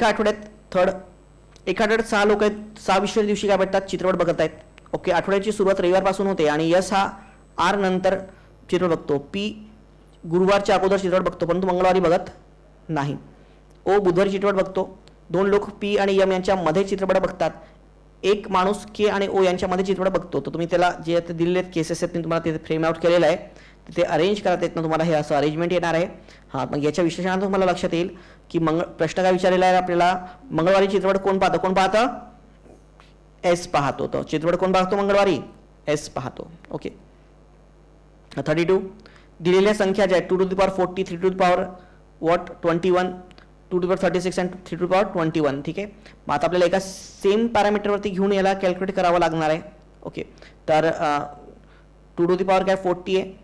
एका आठवड्यात 6 लोक आहेत, 6 विषय दिवशी काय भेटतात, चित्रपट बघत आहेत. ओके, आठवड्याची सुरुवात रविवारपासून होते आणि यस हा आर नंतर चित्रपट बघतो, पी गुरुवारच्या अगोदर चित्रपट बघतो परंतु मंगळवारी बघत नाही, ओ बुधवारी चित्रपट बघतो, 2 लोक पी आणि एम यांच्यामध्ये चित्रपट बघतात, एक माणूस के आणि ओ यांच्यामध्ये चित्रपट बघतो. तर तुम्ही त्याला जे दिलेले केसेस आहेत तुम्हाला तिथे फ्रेम आउट केलेलं आहे, तिथे अरेंज करत येत ना तुम्हाला, हे असं अरेंजमेंट येणार आहे. हां, मग याच्या विश्लेषणात तुम्हाला लक्षात येईल की प्रश्न काय विचारलेला आहे आपल्याला, मंगळवारी चित्रपट कोण पाहतं, एस पाहतो. तर चित्रपट कोण पाहतो मंगळवारी, एस पाहतो. ओके, 32 दिलेल्या संख्या ज्या आहेत 2 to the power 40, 3 to the power 21, 2 to the power 36 आणि 3 to the power 21. ठीक आहे, मग आता आपल्याला एका सेम पॅरामीटरवरती घेऊन याला कॅल्क्युलेट करावं लागणार आहे. ओके, तर 2 to the power काय 40 आहे,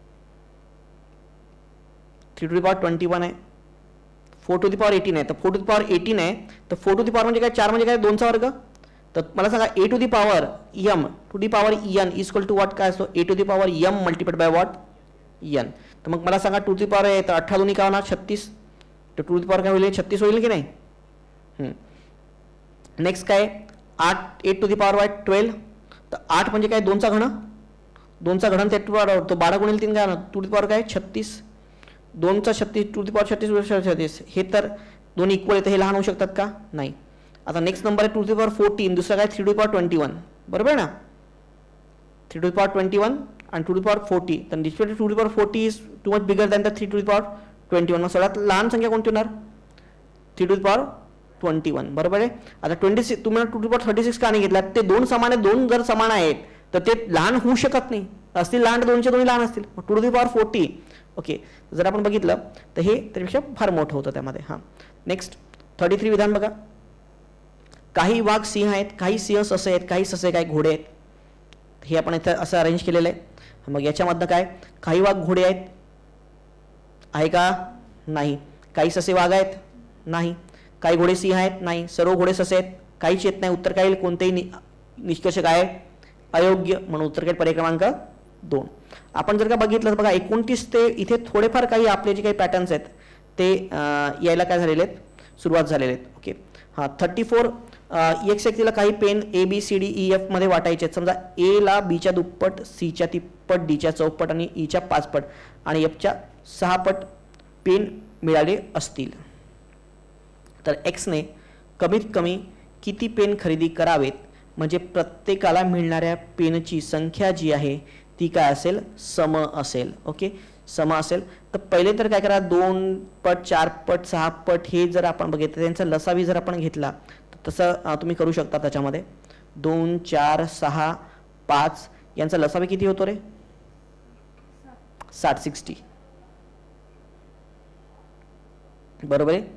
3 to the power 21 आहे, 4 to the power 18 आहे. तर 4 to the power 18 आहे, तर 4 to the power म्हणजे काय, 4 म्हणजे काय 2चा वर्ग. तर मला सांगा a to the power m to the power n is equal to what, काय असतो a to the power m multiplied by what, n. तर मग मला सांगा 2 to the power आहे, तर 18 दोन्ही काय होणार 36, तर 2 to the power काय होईल 36 होईल की नाही. नेक्स्ट काय 8 to the power 12, तर 8 म्हणजे काय 2चा घन, 2चा घन ते 12 गुणिले 3 काय 2 to the power काय 36, 2चा 36 टू दी पॉवर 36 हे तर दोन्ही इक्वल आहे, तर हे लहान होऊ शकतात का, नाही. आता नेक्स्ट नंबर आहे 2 to the power 14, दुसरा काय 3 to the power 21, बरोबर ना, 3 to the power 21 आणि 2 to the power 40. तर 2 to the power 40 is too much bigger than the 3 to the power 21. मग सगळ्यात लहान संख्या कोणती होणार, 3 to the power 21, बरोबर आहे. आता 26 तुम्हाला 2 to the power 36 का नाही घेतला, ते दोन समान आहे, दोन जर समान आहेत तर ते लहान होऊ शकत नाही, असतील लहान दोनचे दोन्ही लहान असतील. 2 to the power 40. ओके, जर आपण बघितलं तर हे त्यापेक्षा फार मोठं होतं त्यामध्ये. हां, नेक्स्ट 33 विधान बघा, काही वाघ सिंह आहेत, काही सिंह ससे आहेत, काही ससे काय घोडे आहेत. हे आपण इथं असं अरेंज केलेलं आहे. मग याच्यामधनं काय, काही वाघ घोडे आहेत आहे का, नाही. काही ससे वाघ आहेत, नाही. काही घोडे सिंह आहेत, नाही. सर्व घोडे ससे आहेत, काहीच येत नाही. उत्तर काय येईल, कोणतेही निष्कर्ष काय अयोग्य, म्हणून उत्तर काय पर्याय क्रमांक 2. आपण जर का बघितलं तर बघा 29 ते इथे थोडेफार काही आपले जे काही पॅटर्न्स आहेत ते यायला काय झालेले आहेत, सुरुवात झालेले आहेत. ओके, हां 34 एक व्यक्तीला काही पेन ABCDEF मध्ये वाटायचे आहेत. समजा A ला B च्या दुप्पट, C च्या तिप्पट, D च्या चौपट आणि E च्या 5 पट आणि F च्या 6 पट पेन मिळाले असतील, तर X ने कमीत कमी किती पेन खरेदी करावेत, म्हणजे प्रत्येकाला मिळणाऱ्या पेनची संख्या जी आहे ती काय असेल, सम असेल. ओके, सम असेल. तर पहिले तर काय करा, 2 पट, 4 पट, 6 पट हे जर आपण बघितलं त्यांचा लसावी जर आपण घेतला तर तसं तुम्ही करू शकता. त्याच्यामध्ये 2, 4, 6, 5 यांचा लसावी किती होतो रे, 60, बरोबर आहे.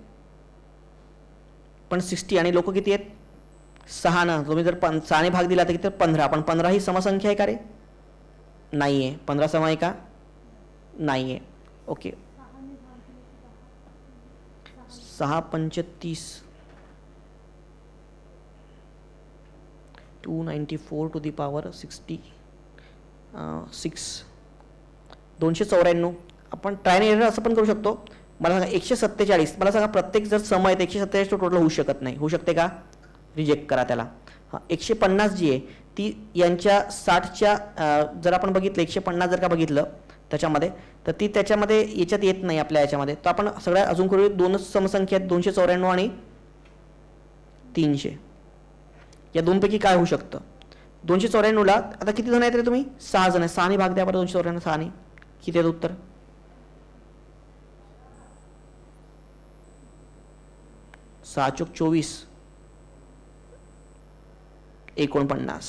पण 60 आणि लोक किती आहेत, 6 ना. तुम्ही जर 6 ने भाग दिला तर किती, 15. पण 15 ही समसंख्या आहे का रे, नाही आहे. 15 सम आहे का, नाही आहे. ओके, 6 पंच 30, 294 टू दी पॉवर 66, 294. आपण ट्राय एरर असं पण करू शकतो. मला सांगा 147, मला सांगा प्रत्येक जर सम आहे 147 टोटल होऊ शकत नाही, होऊ शकते का, रिजेक्ट करा त्याला. हां, 150 जी आहे ती यांच्या 60च्या जर आपण बघितलं 150 जर का बघितलं त्याच्यामध्ये, तर ती त्याच्यामध्ये याच्यात येत नाही आपल्या याच्यामध्ये. तर आपण सगळ्या अजून करू, दोनच समसंख्या आहेत 294 आणि 300. या दोनपैकी काय होऊ शकतं, 294 ला आता किती जण आहेत रे तुम्ही, 6 जण आहे. 6 ने भाग द्या बरं 294, 6 ने किती आहे उत्तर, 6 चोक 24, 49,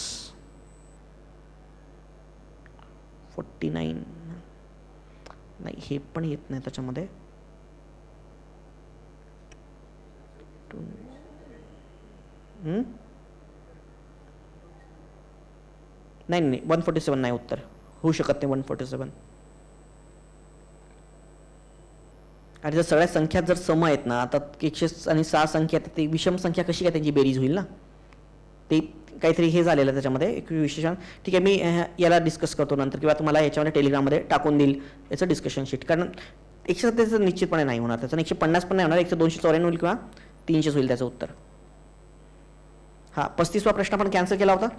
49. नाही, हे पण येत नाही त्याच्यामध्ये. नाही 147 नाही उत्तर, होऊ शकत नाही 147. आणि जर सगळ्या संख्या जर सम आहेत ना, आता 106 संख्या आहेत, ते विषम संख्या कशी काय त्यांची बेरीज होईल ना, ते काहीतरी हे झालेलं त्याच्यामध्ये एक विशेषण. ठीक आहे, मी याला डिस्कस करतो नंतर किंवा तुम्हाला याच्यामध्ये टेलिग्राममध्ये टाकून देईल याचं डिस्कशन शीट. कारण 147 निश्चितपणे नाही होणार, त्याचं 150 पण नाही होणार, 294 होईल किंवा 300 होईल त्याचं उत्तर. हा 35वा प्रश्न आपण कॅन्सल केला होता.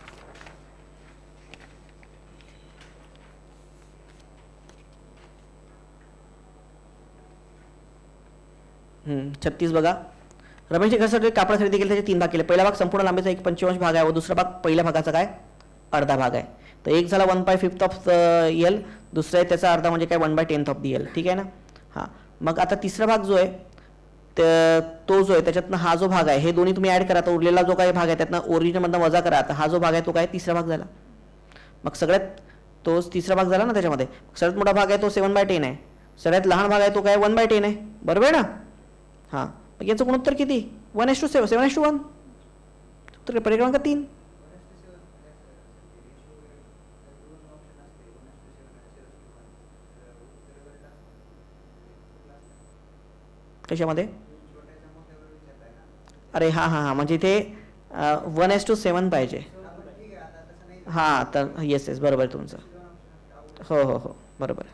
हम्म, 36 बघा. रमेशने घरासाठी कापड खरेदी केली, त्याचे 3 भाग केले. पहिला भाग संपूर्ण लांबीचा 1/पंचमांश भाग आहे व दुसरा भाग पहिल्या भागाचा काय अर्धा भाग आहे. तर एक झाला 1/5 ऑफ एल, दुसरा आहे त्याचा अर्धा म्हणजे काय 1/10 ऑफ दी एल. ठीक आहे ना. हां मग आता तिसरा भाग जो आहे तो जो आहे त्याच्यातनं हा जो भाग आहे हे दोन्ही तुम्ही ॲड करा. तर उरलेला जो काही भाग आहे त्यातनं ओरिजिनमधनं वजा करा. तर हा जो भाग आहे तो काय तिसरा भाग झाला. मग सगळ्यात तोच तिसरा भाग झाला ना. त्याच्यामध्ये सगळ्यात मोठा भाग आहे तो 7/10 आहे, सगळ्यात लहान भाग आहे तो काय 1/10 आहे. बरोबर आहे ना. हां मग याचं गुणोत्तर किती 1:7 7:1. उत्तर पर्याय क्रमांक 3. कशामध्ये अरे हां हां हां म्हणजे इथे 1:7 पाहिजे. हां तर येस येस बरोबर आहे तुमचं. हो हो हो बरोबर.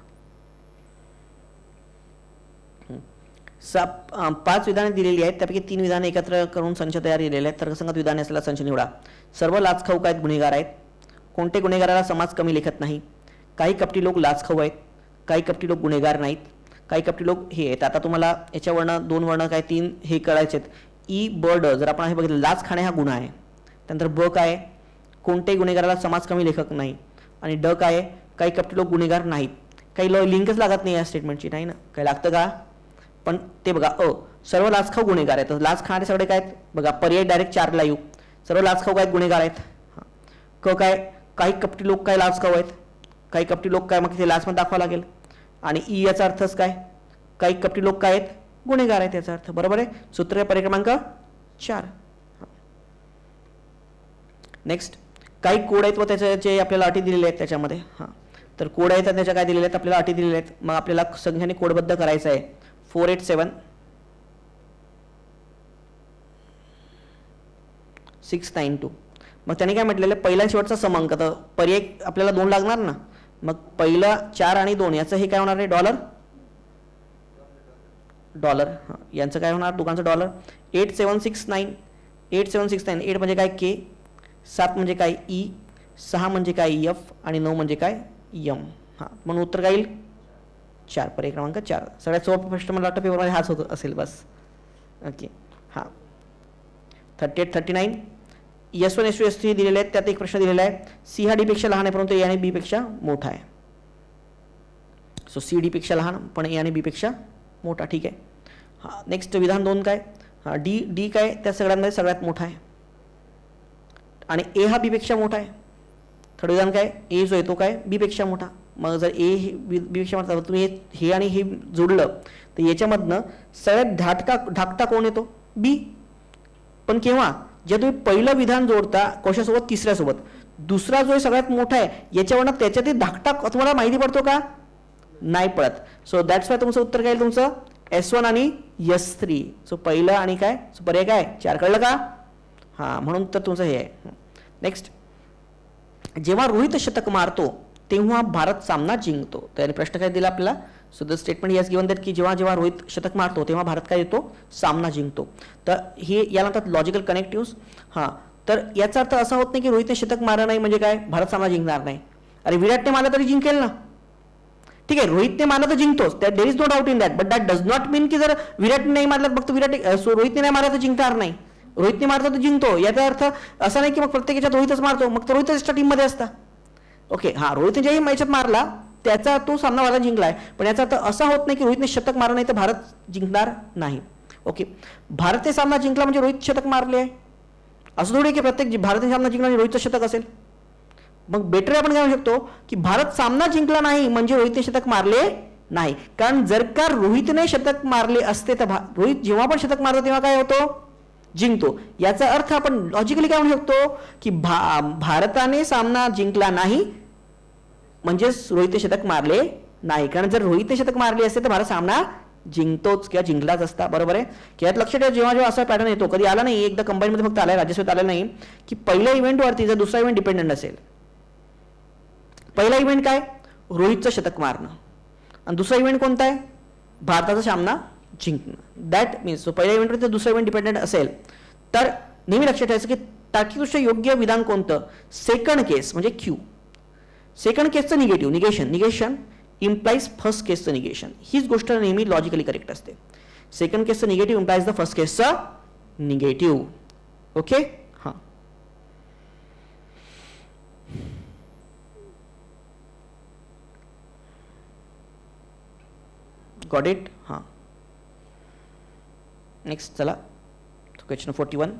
5 विधाने दिलेली आहेत, त्यापैकी 3 विधाने एकत्र करून संच तयार केलेले आहेत. तर्कसंगत विधाने असलेला संच निवडा. सर्व लाचखाऊ आहेत गुन्हेगार आहेत. कोणते गुन्हेगाराला समाज कमी लेखत नाही. काही कपटी लोक लाचखाऊ आहेत, काही कपटी लोक गुन्हेगार नाहीत, काही कपटी लोक हे आहेत. आता तुम्हाला याच्यावरनं 2 वर्ण काय 3 हे कळायचे आहेत. ई ब ड जर आपण हे बघितलं लाच खाणे हा गुन्हा आहे. त्यानंतर ब काय कोणत्याही गुन्हेगाराला समाज कमी लेखक नाही. आणि ड काय काही कपटी लोक गुन्हेगार नाहीत. काही लिंकच लागत नाही या स्टेटमेंटची नाही ना. काही लागतं का. पण ते बघा सर्व लाचखाऊ गुन्हेगार आहेत. तर लाच खाणारे सगळे काय आहेत बघा पर्याय डायरेक्ट 4 ला येऊ. सर्व लाचखाऊ काय गुन्हेगार आहेत. क काय काही कपटी लोक काय लाचखाऊ आहेत, काही कपटी लोक काय मग ते लाचमध्ये दाखवावं लागेल. आणि ई याचा अर्थच काय काही कपटी लोक काय आहेत गुन्हेगार आहेत याचा अर्थ. बरोबर आहे. सूत्र पर्याय क्रमांक 4. नेक्स्ट काही कोड आहेत व त्याचे जे आपल्याला अटी दिलेले आहेत त्याच्यामध्ये. हां तर कोड आहेत त्याच्या काय दिलेले आहेत आपल्याला अटी दिलेल्या आहेत. मग आपल्याला संख्याने कोडबद्ध करायचं आहे. 487 692. मग त्याने काय म्हटलेलं पहिला शेवटचा क्रमांक तर पर्याय आपल्याला 2 लागणार ना. मग पहिला 4 आणि 2 याचं हे काय होणार आहे डॉलर हां यांचं काय होणार दोघांचं डॉलर. 8769 8769 8 म्हणजे काय के, 7 म्हणजे काय ई, 6 म्हणजे काय एफ आणि 9 म्हणजे काय एम. हां म्हणून उत्तर काय येईल 4 पर्याय क्रमांक 4. सगळ्यात सोपा प्रश्न मला वाटतं पेपरमध्ये हाच होत असेल बस. ओके हां 38 39 S1 S2 S3 दिलेले आहेत. त्यात एक प्रश्न दिलेला आहे सी हा डीपेक्षा लहान आहे परंतु ए आणि बी पेक्षा मोठा आहे. सो सी डी पेक्षा लहान पण ए आणि बी पेक्षा मोठा. ठीक आहे. हां नेक्स्ट विधान 2 काय हां डी काय त्या सगळ्यांमध्ये सगळ्यात मोठा आहे आणि ए हा बी पेक्षा मोठा आहे. थर्ड विधान काय ए जो आहे तो काय बी पेक्षा मोठा. मग जर ए बी पेक्षा मोठा तुम्ही हे आणि हे जोडलं तर याच्यामधनं सगळ्यात धाकटा कोण येतो बी. पण केव्हा जेव्हा तुम्ही पहिलं विधान जोडता कशासोबत तिसऱ्यासोबत. दुसरा जो आहे सगळ्यात मोठा आहे याच्यावरनं त्याच्यातील धाकटा तुम्हाला माहिती पडतो का नाही पडत. सो दॅट्स वाय तुमचं उत्तर काय तुमचं S1 आणि S3. सो पहिलं आणि काय सो पर्याय काय 4 कळलं का. हां म्हणून तर तुमचं हे आहे. नेक्स्ट जेव्हा रोहित शतक मारतो तेव्हा भारत सामना जिंकतो. त्याने प्रश्न काय दिला आपल्याला. So the statement yes given that की जेव्हा रोहित शतक मारतो तेव्हा भारत काय येतो सामना जिंकतो. तर हे याला म्हणतात लॉजिकल कनेक्टिव्स. हां तर याचा अर्थ असा होत नाही की रोहितने शतक मारलं नाही म्हणजे काय भारत सामना जिंकणार नाही. अरे विराटने मारला तरी जिंकेल ना. ठीक आहे रोहितने मारला तर जिंकतोच त्यात there is no doubt in that. But that does not mean की जर विराटने नाही मारला फक्त रोहितने नाही मारला तर जिंकणार नाही. रोहितने मारला तर जिंकतो याचा अर्थ असा नाही की मग प्रत्येक याच्यात रोहितच मारतो मग तर रोहितच एक्स्ट्रा टीममध्ये असता. ओके हां रोहितने ज्याही मॅचअप मारला त्याचा तो सामनावाला जिंकलाय. पण याचा अर्थ असा होत नाही की रोहितने शतक मारलं नाही तर भारत जिंकणार नाही. ओके भारतने सामना जिंकला म्हणजे रोहित शतक मारले आहे असं थोडी की प्रत्येक भारतीय सामना जिंकला म्हणजे रोहितचं शतक असेल. मग बेटर आपण काय म्हणू शकतो की भारत सामना जिंकला नाही म्हणजे रोहितने शतक मारले नाही. कारण जर का रोहितने शतक मारले असते तर रोहित जेव्हा पण शतक मारतो तेव्हा काय होतो जिंकतो. याचा अर्थ आपण लॉजिकली काय म्हणू शकतो की भारताने सामना जिंकला नाही म्हणजेच रोहितने शतक मारले नाही. कारण जर रोहितने शतक मारले असते तर भारत सामना जिंकतोच किंवा जिंकलाच असता. बरोबर आहे की यात लक्षात ठेवा जेव्हा असा पॅटर्न येतो कधी आला नाही एकदा कंबाईनमध्ये फक्त आलाय राज्यसभेत आला नाही की पहिल्या इव्हेंटवरती जर दुसरा इव्हेंट डिपेंडंट असेल. पहिला इव्हेंट काय रोहितचं शतक मारणं आणि दुसरा इव्हेंट कोणता आहे भारताचा सामना जिंकणं. दॅट मीन्स सो पहिल्या इव्हेंटवर जर दुसरा इव्हेंट डिपेंडेंट असेल तर नेहमी लक्षात ठेवायचं की तार्किकदृष्ट्या योग्य विधान कोणतं, सेकंड केस म्हणजे क्यू. सेकंड केसचं निगेटिव्ह निगेशन इम्प्लाइज फर्स्ट केसचं निगेशन. हीच गोष्ट नेहमी लॉजिकली करेक्ट असते. सेकंड केसचं निगेटिव्ह इम्प्लाइज द फर्स्ट केसचं निगेटिव्ह. ओके हां, गॉट इट. हां, नेक्स्ट चला क्वेश्चन 41.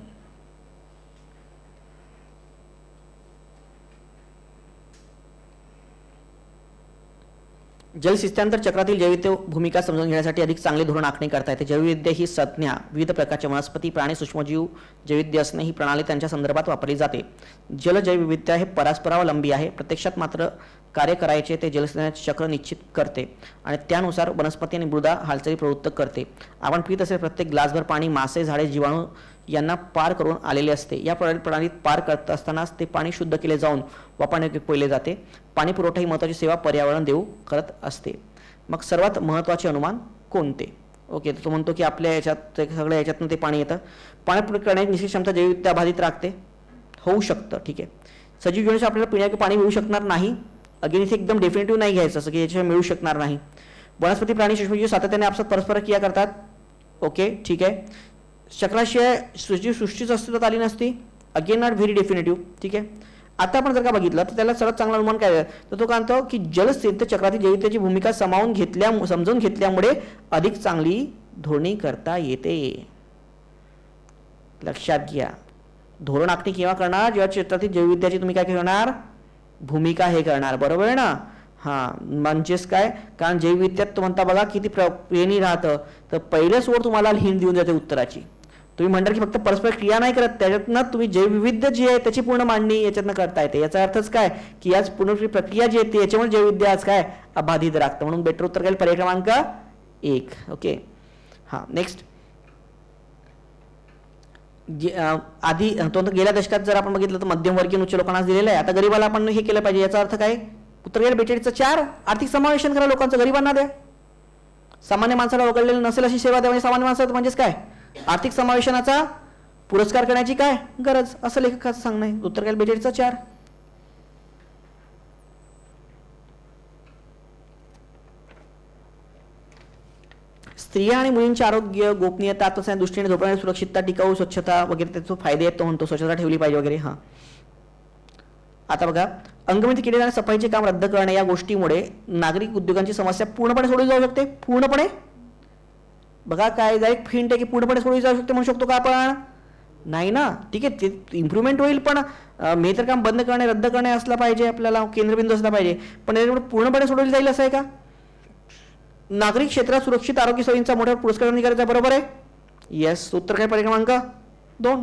जलशिस्तांतर चक्रातील जैवविद्य भूमिका समजून घेण्यासाठी अधिक चांगले धोरण आखणी करता येते. जैवविद्या ही संज्ञा विविध प्रकारच्या वनस्पती, प्राणी, सूक्ष्मजीव जैवविद्य असणे ही प्रणाली त्यांच्या संदर्भात वापरली जाते. जलजैवविद्या हे परस्परावलंबी आहे. प्रत्यक्षात मात्र कार्य करायचे ते जलसिंचनाचे चक्र निश्चित करते आणि त्यानुसार वनस्पती आणि मृदा हालचाली प्रवृत्त करते. आपण पित असलेले प्रत्येक ग्लासभर पाणी मासे, झाडे, जीवाणू यांना पार करून आलेले असते. या प्रणालीत पार करत असतानाच ते पाणी शुद्ध केले जाऊन वापरण्यायोग्य केले जाते. पाणी पुरवठा ही महत्त्वाची सेवा पर्यावरण देऊ करत असते. मग सर्वात महत्त्वाचे अनुमान कोणते? ओके, तो म्हणतो की आपल्या याच्यात सगळ्या याच्यातून ते पाणी येतं. पाणी पुरवठा करण्याची निश्चित क्षमता जैवविद्या बाधित राखते. होऊ शकतं, ठीक आहे. सजीव जीवनाशी आपल्याला पिण्याचे पाणी मिळू शकणार नाही. अगेन इथे एकदम डेफिनेटिव्ह नाही घ्यायचं असं की याच्याशिवाय मिळू शकणार नाही. वनस्पती, प्राणी, सूक्ष्मजीव सातत्याने आपसात परस्पर क्रिया करतात. ओके, ठीक आहे. चक्राशिवाय सृष्टीच अस्तित्वात आली नसती. अगेन नॉट व्हेरी डेफिनेटिव्ह, ठीक आहे. आता आपण जर का बघितलं तर त्याला सर्वात चांगला अनुमान काय तर तो काय म्हणतो की जलस्थिर चक्रातील जैविद्याची भूमिका समजून घेतल्यामुळे अधिक चांगली धोरणी करता येते. लक्षात घ्या, धोरण आखणी केव्हा करणार, जेव्हा क्षेत्रातील जैवविद्याची तुम्ही काय करणार, भूमिका हे करणार. बरोबर आहे ना. हां, म्हणजेच काय, कारण जैवविद्यात तो म्हणता बघा किती प्रेणी राहतं. तर पहिलेच वर तुम्हाला हिंट देऊन जाते उत्तराची. तुम्ही म्हणणार की फक्त परस्पर क्रिया नाही करत, त्याच्यातनं तुम्ही जैवविविध्य जी आहे त्याची पूर्ण मांडणी याच्यातनं करता येते. याचा अर्थच काय की आज पूर्ण प्रक्रिया जी आहे याच्यामुळे जैवविद्या आज काय अबाधित राखतं. म्हणून बेटर उत्तर काय पर्याय क्रमांक 1. ओके हां, नेक्स्ट. आधी तो गेल्या दशकात जर आपण बघितलं तर मध्यमवर्गीय उच्च लोकांना दिलेलं आहे. आता गरीबाला आपण हे केलं पाहिजे. याचा अर्थ काय, उत्तर गेल्या 42चं 4 आर्थिक समावेशन करा लोकांचं, गरीबांना द्या. सामान्य माणसाला वगळलेलं नसेल अशी सेवा द्या. म्हणजे सामान्य माणसाचं म्हणजेच काय, आर्थिक समावेशनाचा पुरस्कार करण्याची काय गरज, असं लेखकाचं सांगणं आहे. उत्तर गेल्या 42चं 4. स्त्रिया आणि मुलींचे आरोग्य, गोपनीयता, आत्मसाच्या दृष्टीने झोपण्याची सुरक्षितता, टिकाऊ स्वच्छता वगैरे त्याचे फायदे आहेत. तो म्हणतो स्वच्छता ठेवली पाहिजे वगैरे. हां, आता बघा, अंगमेती केले जाणारे सफाईचे काम रद्द करणे या गोष्टीमुळे नागरिक उद्योगांची समस्या पूर्णपणे सोडवली जाऊ शकते. पूर्णपणे बघा काय डायरेक्ट हिंट आहे की पूर्णपणे सोडवली जाऊ शकते म्हणू शकतो का आपण, नाही ना. ठीक आहे, ते इम्प्रूव्हमेंट होईल पण मी तर काम बंद करणे, रद्द करणे असला पाहिजे, आपल्याला केंद्रबिंदू असला पाहिजे. पण याच्यामुळे पूर्णपणे सोडवली जाईल असं आहे का. नागरिक क्षेत्रात सुरक्षित आरोग्य सोयींचा मोठा पुरस्कार करायचा. बरोबर आहे. येस, उत्तर काय पर्याय क्रमांक 2.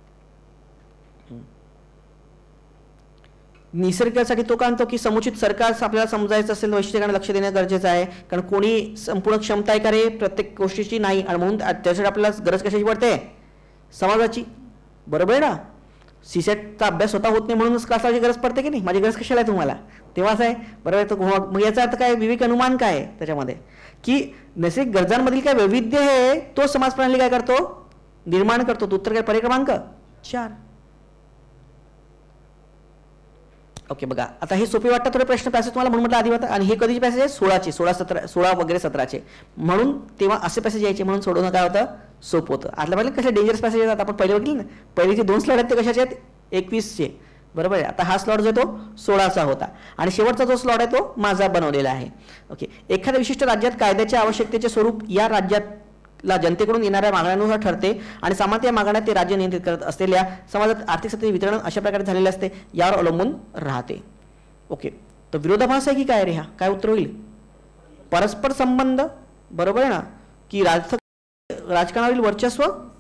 निसर्गासाठी तो का म्हणतो की समुचित सरकार आपल्याला समजायचं असेल वैशिष्ट्याकडे लक्ष देणं गरजेचं आहे. कारण कोणी संपूर्ण क्षमता आहे का रे प्रत्येक गोष्टीची, नाही. आणि म्हणून त्यासाठी आपल्याला गरज कशाची पडते, समाजाची. बरोबर आहे ना. सीसेटचा अभ्यास स्वतः होत नाही म्हणूनच क्लासाची गरज पडते की नाही, माझी गरज कशाला आहे तुम्हाला, तेव्हाच आहे. बरोबर आहे. तर मग याचा अर्थ काय, विवेक अनुमान काय आहे त्याच्यामध्ये की नैसर्गिक गरजांमधील काय वैविध्य आहे तो समाज प्रणाली काय करतो, निर्माण करतो. उत्तर काय पर्याय क्रमांक 4. ओके बघा, आता हे सोपे वाटतं थोडे प्रश्न पॅसेज तुम्हाला म्हणून म्हटलं आधी होता. आणि हे कधीचे पॅसेज आहे, 16 वगैरे 17चे. म्हणून तेव्हा असे पॅसेज यायचे, म्हणून सोडवणं काय होतं, सोपं होतं. आतल्या पहिले कसे डेंजरस पॅसेज येतात आपण पहिले बघितले ना. पहिले जे 2 स्लॉट आहेत ते कशाचे आहेत, 21चे. बरोबर आहे. आता हा स्लॉट जो आहे तो 16चा होता आणि शेवटचा जो स्लॉट आहे तो माझा बनवलेला आहे. ओके, एखाद्या विशिष्ट राज्यात कायद्याच्या आवश्यकतेचे स्वरूप या राज्यातला जनतेकडून येणाऱ्या मागण्यांनुसार ठरते आणि सामान्य मागण्या ते राज्य नियंत्रित करत असलेल्या समाजात आर्थिक सत्तेचे वितरण अशा प्रकारे झालेले असते, यावर अवलंबून राहते. ओके, तर विरोधाभास आहे की काय रे, हा काय उत्तर होईल, परस्पर संबंध. बरोबर आहे ना. की राजकारणावरील वर्चस्व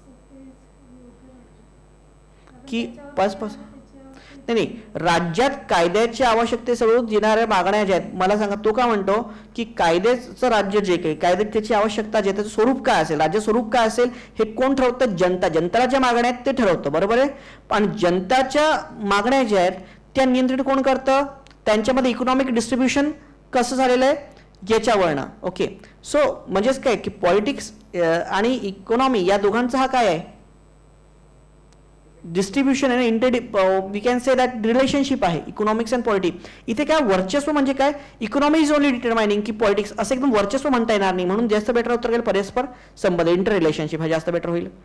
की परस्पर नाही, राज्यात कायद्याच्या आवश्यकतेसोबत येणाऱ्या मागण्या ज्या आहेत, मला सांगा तो का म्हणतो की कायद्याचं राज्य जे काही कायदे त्याची आवश्यकता जे त्याचं स्वरूप काय असेल, राज्य स्वरूप काय असेल हे कोण ठरवतं, जनता. जनताला ज्या मागण्या आहेत ते ठरवतं. बरोबर आहे. पण जनताच्या मागण्या ज्या आहेत त्या नियंत्रित कोण करतं, त्यांच्यामध्ये इकॉनॉमिक डिस्ट्रीब्युशन कसं झालेलं आहे याच्यावरनं. ओके, सो म्हणजेच काय की पॉलिटिक्स आणि इकॉनॉमी या दोघांचा हा काय आहे, डिस्ट्रीब्युशन आहे, we can say that relationship आहे इकॉनॉमिक्स अँड पॉलिटिक्स. इथे काय वर्चस्व म्हणजे काय, इकॉनॉमी इज ओनली डिटरमाइनिंग की पॉलिटिक्स, असं एकदम वर्चस्व म्हणता येणार नाही. म्हणून जास्त बेटर उत्तर येईल परस्पर संबंध, इंटर रिलेशनशिप हा जास्त बेटर होईल.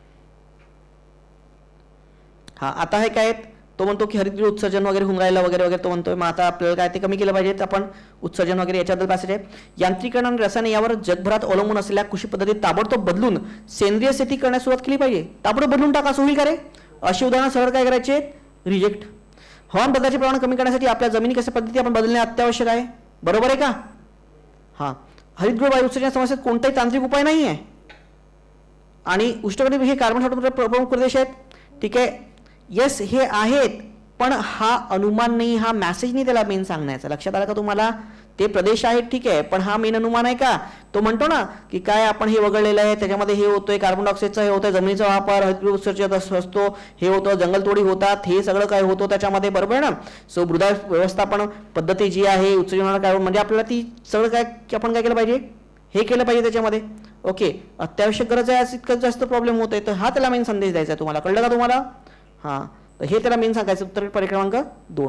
हा आता हे काय तो म्हणतो की हरितगृह उत्सर्जन वगैरे होऊन राहिलं वगैरे वगैरे तो म्हणतोय. मग आता आपल्याला काय ते कमी केलं पाहिजे, आपण उत्सर्जन वगैरे याच्याबद्दल पॅसेज आहे. यांत्रिकरण आणि रसायने यावर जगभरात अवलंबून असलेल्या कृषी पद्धती ताबडतोब बदलून सेंद्रिय शेती करण्यास सुरुवात केली पाहिजे. ताबडतोब बदलून टाका, असं होईल का रे. अशी उदाहरणं सरळ काय करायचे, रिजेक्ट. हवामान बदलाचे प्रमाण कमी करण्यासाठी आपल्या जमिनी कशा पद्धती आपण बदलणे अत्यावश्यक आहे, बरोबर आहे का. हां, हरितगृह वायू उत्सर्जन समस्येत कोणताही तांत्रिक उपाय नाही आहे. आणि उष्णकटिबंध हे कार्बन साठवण्याचे प्रमुख प्रदेश आहेत, ठीक आहे. येस हे आहेत, पण हा अनुमान नाही, हा मॅसेज नाही त्याला मेन सांगण्याचा. लक्षात आलं का तुम्हाला, ते प्रदेश आहेत ठीक आहे, पण हा मेन अनुमान आहे का. तो म्हणतो ना की काय आपण हे वगळलेलं आहे, त्याच्यामध्ये हे होतोय, कार्बन डायऑक्साईडचा हे होतोय, जमिनीचा वापर, हरितगृह उत्सर्जन असतो, हे होतं, जंगलतोडी होतात, हे सगळं काय होतं त्याच्यामध्ये, बरोबर ना. सो मृदा व्यवस्थापन पद्धती जी आहे उत्सर्जनाला काय म्हणजे आपल्याला ती सगळं काय आपण काय केलं पाहिजे, हे केलं पाहिजे त्याच्यामध्ये. ओके, अत्यावश्यक गरज आहे, इतकं जास्त प्रॉब्लेम होतोय, तर हा त्याला मेन संदेश द्यायचा आहे तुम्हाला. कळलं का तुम्हाला. हां, तर हे त्याला मेन सांगायचं. उत्तर पर्याय क्रमांक 2.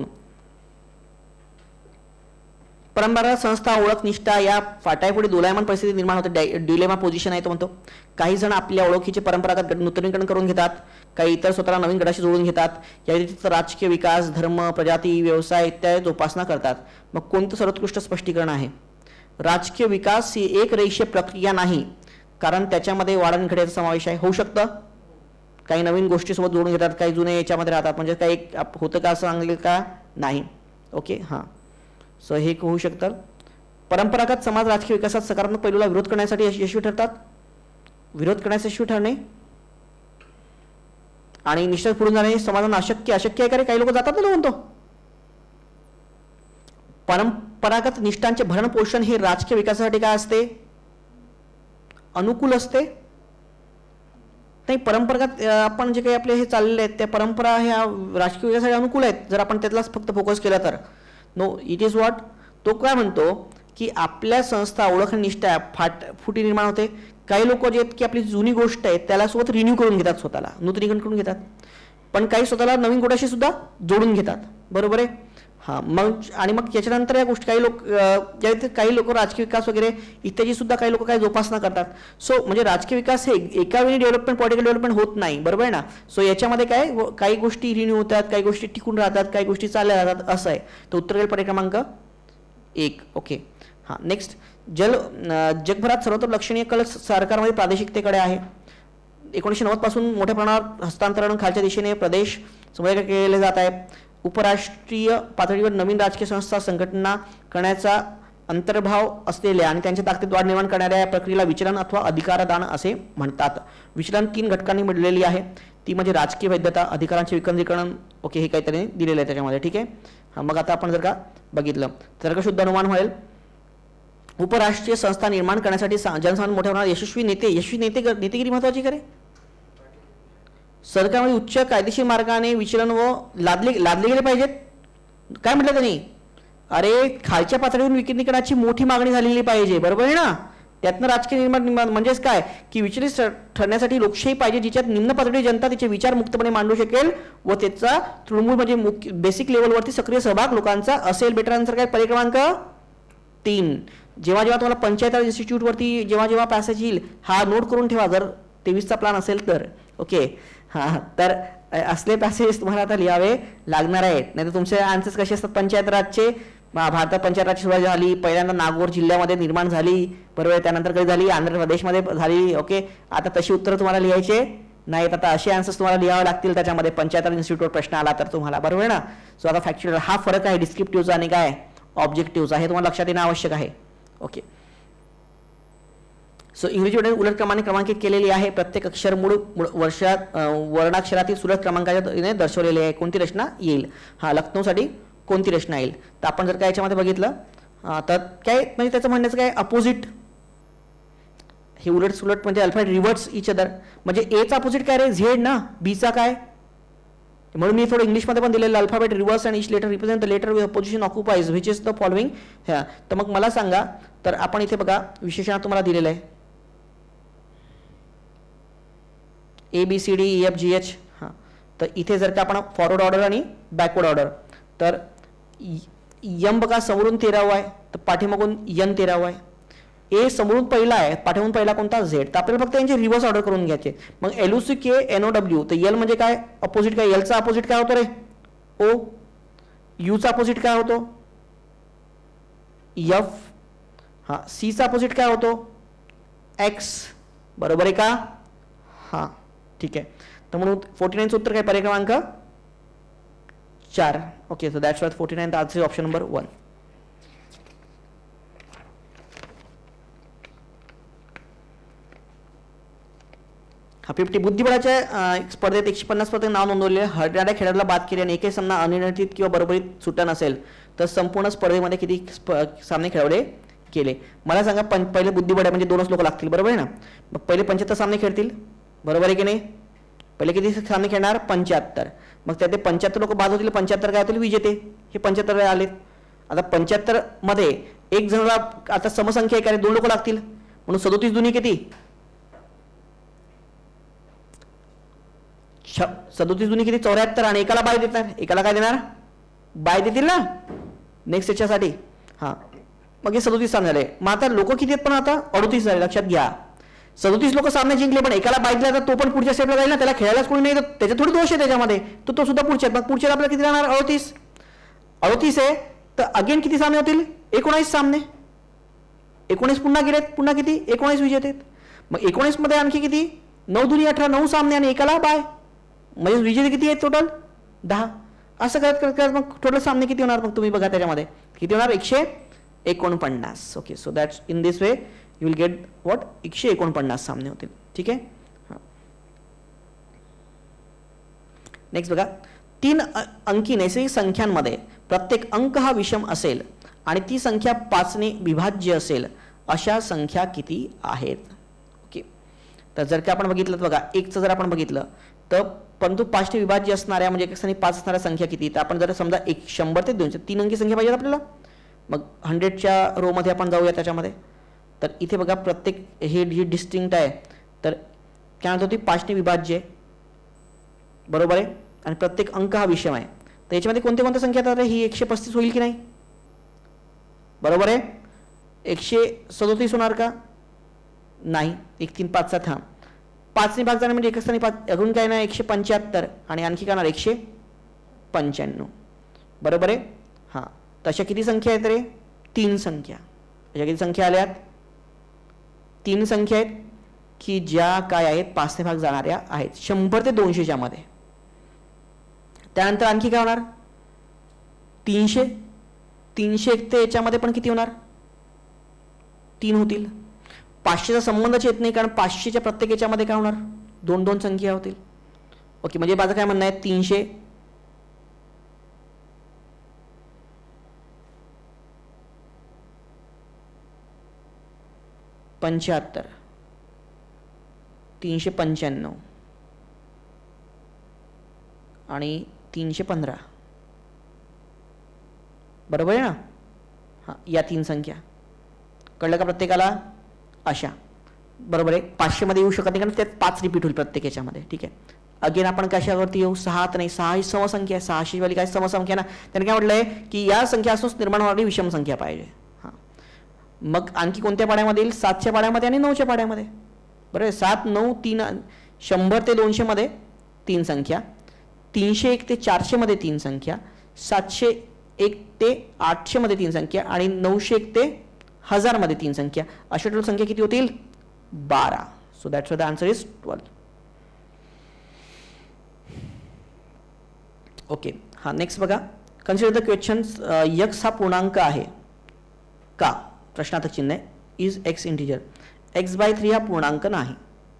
परंपरागत संस्था ओळख निष्ठा या फाट्यापुढे दोलायमान परिस्थिती निर्माण होते, डिलेमा पोझिशन आहे तो म्हणतो. काही जण आपल्या ओळखीचे परंपरागत नूतनीकरण करून घेतात, काही इतर स्वतःला नवीन गटाशी जोडून घेतात. या व्यतिरिक्त राजकीय विकास, धर्म, प्रजाती, व्यवसाय इत्यादी जोपासना करतात. मग कोणतं सर्वोत्कृष्ट स्पष्टीकरण आहे. राजकीय विकास ही एक रेषीय प्रक्रिया नाही, कारण त्याच्यामध्ये वाढणघड्याचा समावेश आहे. होऊ शकतं काही नवीन गोष्टीसोबत जोडून घेतात, काही जुने याच्यामध्ये राहतात, म्हणजे काही होतं का असं सांगेल का नाही. ओके, हां, सो हे होऊ शकतं. परंपरागत समाज राजकीय विकासात सकारात्मक पैलूला विरोध करण्यासाठी यशस्वी ठरतात. विरोध करण्यास यशस्वी ठरणे आणि निश्चित पुढून जाणे समाजाला अशक्य आहे का रे, काही लोक जातात ना म्हणतो. परंपरागत निष्ठांचे भरण पोषण हे राजकीय विकासासाठी काय असते, अनुकूल असते. नाही, परंपरागत आपण जे काही आपले हे चाललेले आहेत त्या परंपरा ह्या राजकीय विकासासाठी अनुकूल आहेत, जर आपण त्यातलाच फक्त फोकस केला तर. No, it is what. तो काय म्हणतो की आपल्या संस्था ओळख निष्ठा फुटी निर्माण होते. काही लोक जे आहेत की आपली जुनी गोष्ट आहे त्याला सोबत रिन्यू करून घेतात, स्वतःला नूतनीकरण करून घेतात, पण काही स्वतःला नवीन गोष्टी सुद्धा जोडून घेतात, बरोबर आहे. हां, मग आणि मग याच्यानंतर या गोष्टी काही लोक राजकीय विकास वगैरे इत्यादी सुद्धा काही लोक काय जोपासना करतात. सो म्हणजे राजकीय विकास हे एका वेळी डेव्हलपमेंट, पॉलिटिकल डेव्हलपमेंट होत नाही, बरोबर आहे ना. सो याच्यामध्ये काय काही गोष्टी रिन्यू होतात, काही गोष्टी टिकून राहतात, काही गोष्टी चालल्या राहतात, असं आहे. तर उत्तर पर्याय क्रमांक 1. ओके, हां. नेक्स्ट, जगभरात सर्वत्र लक्षणीय कल सरकारमध्ये प्रादेशिकतेकडे आहे. 1990 पासून मोठ्या प्रमाणावर हस्तांतरण खालच्या दिशेने प्रदेश समुदाय केले जात आहे. उपराष्ट्रीय पातळीवर नवीन राजकीय संस्था संघटना करण्याचा अंतर्भाव असलेल्या आणि त्यांच्या ताकदीत वाढ निर्माण करणाऱ्या या प्रक्रियेला विचलन अथवा अधिकारदान असे म्हणतात. विचलन 3 घटकांनी मिळलेली आहे, ती म्हणजे राजकीय वैधता, अधिकारांचे विकेंद्रीकरण. ओके, हे काहीतरी दिलेलं आहे त्याच्यामध्ये, ठीक आहे. हां, मग आता आपण जर का बघितलं तर का शुद्ध अनुमान होईल. उपराष्ट्रीय संस्था निर्माण करण्यासाठी जनसामान्य मोठ्या प्रमाणात यशस्वी नेतेगिरी महत्वाची करे. सरकारमध्ये उच्च कायदेशीर मार्गाने विचलन व लादले गेले पाहिजेत. काय म्हटलं त्यांनी, अरे खालच्या पातळीवरून विकेंद्रीकरणाची मोठी मागणी झालेली पाहिजे, बरोबर आहे ना. त्यातनं राजकीय निर्माण म्हणजेच काय की विचलित ठरण्यासाठी लोकशाही पाहिजे, जिच्यात निम्न पातळी जनता तिचे विचार मुक्तपणे मांडू शकेल व त्याचा तृणमूल म्हणजे बेसिक लेवलवरती सक्रिय सहभाग लोकांचा असेल. बेटर आन्सर काय, पर्याय क्रमांक 3. जेव्हा तुम्हाला पंचायत राज इन्स्टिट्यूटवरती जेव्हा पॅसेज येईल हा नोट करून ठेवा, जर 23चा प्लॅन असेल तर. ओके, हां, तर असले पॅसेज तुम्हाला आता लिहावे लागणार आहेत, नाही तर तुमचे आन्सर्स कसे असतात पंचायत राजचे. भारतात पंचायत राजची सुरुवात झाली पहिल्यांदा नागपूर जिल्ह्यामध्ये निर्माण झाली, बरोबर. त्यानंतर कधी झाली, आंध्र प्रदेशमध्ये झाली. ओके, आता तशी उत्तरं तुम्हाला लिहायचे नाहीत, आता असे आन्सर्स तुम्हाला लिहावे लागतील त्याच्यामध्ये पंचायत राज इन्स्टिट्यूटवर प्रश्न आला तर तुम्हाला, बरोबर आहे ना. सो आता फॅक्च्युअल हा फरक आहे डिस्क्रिप्टिव्हचा आणि काय ऑब्जेक्टिव्हचा, हे तुम्हाला लक्षात येणं आवश्यक आहे. ओके, सो इंग्रजीमध्ये उलट क्रमाने क्रमांकित केलेली आहे. प्रत्येक अक्षर मूळ वर्णाक्षरातील सुलभ क्रमांकाच्या दर्शवलेले आहे. कोणती रचना येईल. हा, लखनौसाठी कोणती रचना येईल. तर आपण जर काय याच्यामध्ये बघितलं तर काय म्हणजे त्याचं म्हणण्याचं काय अपोजिट, हे उलट सुलट म्हणजे अल्फाबेट रिव्हर्स इच अदर. म्हणजे एचा अपोजिट काय रे, झेड ना. बीचा काय, म्हणून मी थोडं इंग्लिशमध्ये पण दिलेलं alphabet reverse and each letter represent the letter with position occupies which is the following. ह्या तर मग मला सांगा, तर आपण इथे बघा विशेषण तुम्हाला दिलेलं आहे. ABCDEFGH. हां, तर इथे जर का आपण फॉरवर्ड ऑर्डर आणि बॅकवर्ड ऑर्डर, तर यम बघा समोरून 13वा आहे, तर पाठीमागून N 13वा आहे. ए समोरून पहिला आहे, पाठीमागून पहिला कोणता झेड. तर आपल्याला फक्त यांचे रिव्हर्स ऑर्डर करून घ्यायचे. मग LOCK NOW, तर एल म्हणजे काय, अपोजिट काय, एलचा अपोजिट काय होतो रे, ओ. यूचा अपोजिट काय होतो, एफ. हां, सीचा अपोजिट काय होतो, एक्स. बरोबर आहे का. हां, ठीक आहे. तर म्हणून 49चं उत्तर काय, पर्याय क्रमांक 4. Okay, so that's why 49 the answer option number 1. हा 50 बुद्धिबळाच्या स्पर्धेत 150 पदक नाव नोंदवलेले हरणाऱ्या खेळाडूला बाद केले आणि एकही सामना अनिर्णित किंवा बरोबरीत सुट्टा नसेल तर संपूर्ण स्पर्धेमध्ये किती सामने खेळवले केले. मला सांगा, पहिले बुद्धिबळ म्हणजे 2च लोक लागतील, बरोबर आहे ना. मग पहिले 75 सामने खेळतील, बरोबर आहे की नाही. पहिले किती सामने खेळणार, 75. मग त्यात 75 लोक बाद होतील, 75 काय होतील, विजेते. हे 75 आलेत. आता 75 मध्ये एक जणाला आता समसंख्या आहे, 2 लोक लागतील, म्हणून 37 दुनी किती, 37 दुनी किती, 74. आणि एकाला बाय देतात, एकाला काय देणार, बाय देतील ना नेक्स्ट याच्यासाठी. हां, मग हे 37 सामने झाले. मग आता लोक किती आहेत, पण आता 38 झाले. लक्षात घ्या, 37 लोक सामने जिंकले, पण एकाला बाय दिला तर तो पण पुढच्या स्टेपला जाईल ना, त्याला खेळायलाच कोणी नाही, तर त्याचे थोडी दोष आहे त्याच्यामध्ये, तो सुद्धा पुढच्या. मग पुढच्या आपल्याला किती राहणार, 38 आहे. तर अगेन किती सामने होतील, 19 सामने. 19 पुन्हा गेलेत, पुन्हा किती, 19 विजेते. मग 19 मध्ये आणखी किती, 9 दुनी 18, 9 सामने आणि एकाला बाय, म्हणजे विजेते किती आहेत टोटल, 10. असं करत करत करत मग टोटल सामने किती होणार, मग तुम्ही बघा त्याच्यामध्ये किती होणार, 149. Okay, so that's in this way you will get what, 149 सामने होतील. ठीक आहे. हां, नेक्स्ट बघा, 3 अंकी नैसर्गिक संख्यांमध्ये प्रत्येक अंक हा विषम असेल आणि ती संख्या 5ने विभाज्य असेल अशा संख्या किती आहेत. ओके, तर जर का आपण बघितलं बघा, 1चं जर आपण बघितलं तर परंतु 5ने विभाज्य असणाऱ्या म्हणजे 1 आणि 5 असणाऱ्या संख्या किती, तर आपण जर समजा 100 ते 200 3 अंकी संख्या पाहिजे आपल्याला. मग 100च्या रो मध्ये आपण जाऊया त्याच्यामध्ये. तर इथे बघा, प्रत्येक हे जी डिस्टिंक्ट आहे, तर काय म्हणतो ती 5ने विभाज्य, बरोबर आहे. आणि प्रत्येक अंक हा विषम आहे. तर याच्यामध्ये कोणत्या कोणत्या संख्या येतात, ही 135 होईल की नाही, बरोबर आहे. 137 होणार का, नाही. 1 3 5 7, हां, 5ने भाग जाणे म्हणजे 1 आणि 5 अजून काय नाही, 175 आणि आणखी काय 195, बरोबर आहे. हां, तशा किती संख्या आहेत रे, 3 संख्या. अशा किती संख्या आल्यात, 3 संख्या आहेत की ज्या काय आहेत 5ने भाग जाणाऱ्या आहेत, 100 ते 200च्या मध्ये. त्यानंतर आणखी काय होणार, 300. 301 ते याच्यामध्ये पण किती होणार, 3 होतील. 500चा संबंधच येत नाही, कारण 500च्या प्रत्येक याच्यामध्ये काय होणार, 2 संख्या होतील. ओके, म्हणजे माझं काय म्हणणं आहे, 375 395 आणि 315, बरोबर आहे ना. हां, या 3 संख्या कळलं का प्रत्येकाला, अशा, बरोबर आहे. 500 मध्ये येऊ शकत नाही, कारण त्यात 5 रिपीट होईल प्रत्येक याच्यामध्ये. ठीक आहे. अगेन आपण कशावरती येऊ, 6 तर नाही, 6 ही समसंख्या आहे. 600 वाली काय समसंख्या ना, त्याने काय म्हटलंय की या संख्या असून निर्माण होणारी विषम संख्या पाहिजे. हां, मग आणखी कोणत्या पाड्यामध्ये येईल, 7च्या पाड्यामध्ये आणि 9च्या पाड्यामध्ये, बरोबर आहे. 7 9 3, 100 ते 200 मध्ये 3 संख्या, 301 ते 400 मध्ये 3 संख्या, 701 ते 800 मध्ये 3 संख्या आणि 901 ते 1000 मध्ये 3 संख्या. अशा टोटल संख्या किती होतील, 12. So that's the answer is 12. Okay, हां, नेक्स्ट बघा, कन्सिडर द क्वेश्चन, x हा पूर्णांक आहे का, प्रश्नार्थक चिन्ह आहे. इज x इंटिजर, x/3 हा पूर्णांक नाही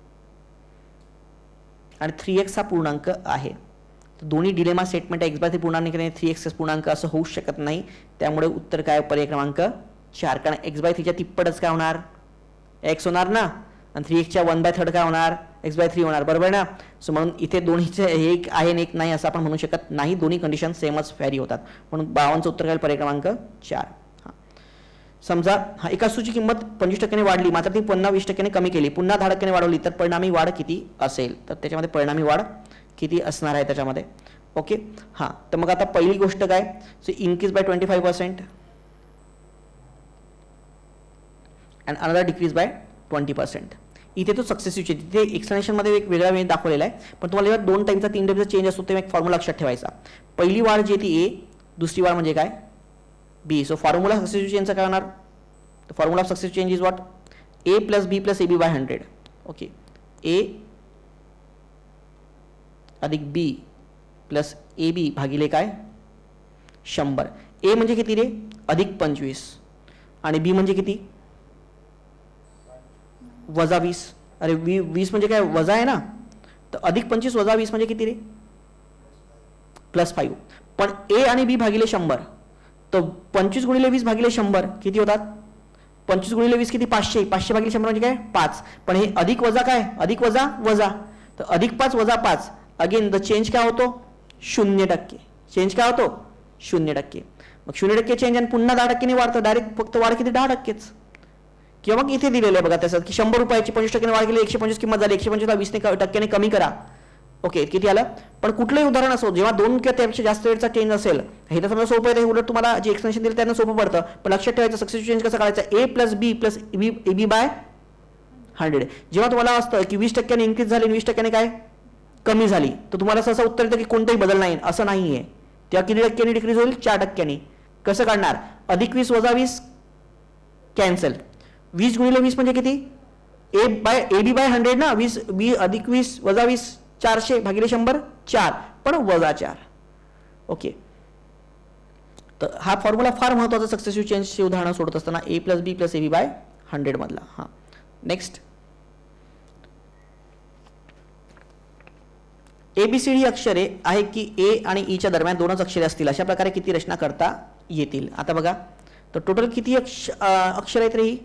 आणि 3x हा पूर्णांक आहे. तर दोन्ही डिलेमा स्टेटमेंट आहे, x/3 पूर्णांक नाही, 3x पूर्णांक असं होऊ शकत नाही. त्यामुळे उत्तर काय, पर्याय क्रमांक 4, कारण x/3च्या तिप्पटच काय होणार, x होणार ना, आणि 3x च्या 1/3 काय होणार, x/3 होणार, बरोबर ना. सो म्हणून इथे दोन्हीचे एक आहे आणि एक नाही असं आपण म्हणू शकत नाही, दोन्ही कंडिशन सेमच व्हॅरी होतात. म्हणून 52चं उत्तर काय, पर्याय क्रमांक 4. हां, समजा हा एका वस्तूची किंमत 25% वाढली मात्र ती पुन्हा 20% कमी केली, पुन्हा 10% वाढवली तर परिणामी वाढ किती असेल, तर त्याच्यामध्ये परिणामी वाढ किती असणार आहे त्याच्यामध्ये. ओके हां, तर मग आता पहिली गोष्ट काय, so increase by 25% and another decrease by 20%. इथे तो सक्सेसिव्ह चेंज, इथे एक्सप्लेनेशनमध्ये एक वेगळा वेळ दाखवलेला आहे, पण तुम्हाला जेव्हा 2 टाईमचा 3 टाईमचा चेंज असतो तेव्हा एक फॉर्म्युला लक्षात ठेवायचा. पहिली वाढ जी ती ए, दुसरी वाढ म्हणजे काय बी. सो फॉर्म्युला सक्सेसिव्ह चेंजचा काय होणार, the formula of successive change is what, a plus b plus a b by 100. Okay, a अधिक बी प्लस ए बी भागिले काय 100. ए म्हणजे किती रे, अधिक 25 आणि बी म्हणजे किती वजा 20. अरे 20 म्हणजे काय वजा आहे ना, तर अधिक 25 वजा 20 म्हणजे किती रे प्लस 5. पण ए आणि बी भागिले 100, तर 25 गुणिले 20 भागिले 100 किती होतात, 25 गुणिले 20 किती 500, 500 भागिले 100 म्हणजे काय 5. पण हे अधिक वजा काय, अधिक वजा वजा, तर अधिक 5 वजा 5, अगेन द चेंज काय होतो 0%. चेंज काय होतो 0%. मग 0% चेंज आणि पुन्हा 10% ने वाढतं, डायरेक्ट फक्त वाढ किती 10%च. किंवा मग इथे दिलेलं आहे बघा त्याच्यात की 100 रुपयाची 25% वाढ केली, 125 किंमत झाली, 125 20% कमी करा. ओके किती आलं. पण कुठलंही उदाहरण असो जेव्हा 2 किंवा त्यापेक्षा जास्त वेळचा चेंज असेल, हे तर समजा सोपं आहे, उलट तुम्हाला जे एक्सप्लेनेशन दिलं त्यांना सोपं पडतं. पण लक्षात ठेवायचं सक्सेसिव्ह चेंज कसं करायचं, a plus b plus a b by 100. जेव्हा तुम्हाला असतं की 20% इन्क्रीज झाली 20% काय कमी झाली, तर तुम्हाला असं उत्तर येतं की कोणताही बदल नाही, असं नाही आहे. तेव्हा किती टक्क्यांनी डिक्रीज होईल 4%. कसं काढणार, अधिक 20 वजा 20 कॅन्सल, 20 गुणिले 20 म्हणजे किती ए बी बाय 100 ना, 20 बी अधिक 20 वजा 20 400 भागिले 100 4, पण वजा 4. ओके, तर हा फॉर्म्युला फार महत्त्वाचा सक्सेसिव्ह चेंजची उदाहरणं सोडत असताना, a plus b plus a b by 100 मधला. हां नेक्स्ट, ABCD अक्षरे आहे की ए आणि ईच्या दरम्यान 2च अक्षरे असतील अशा प्रकारे किती रचना करता येतील. आता बघा, तर टोटल किती अक्षर आहेत रे, ही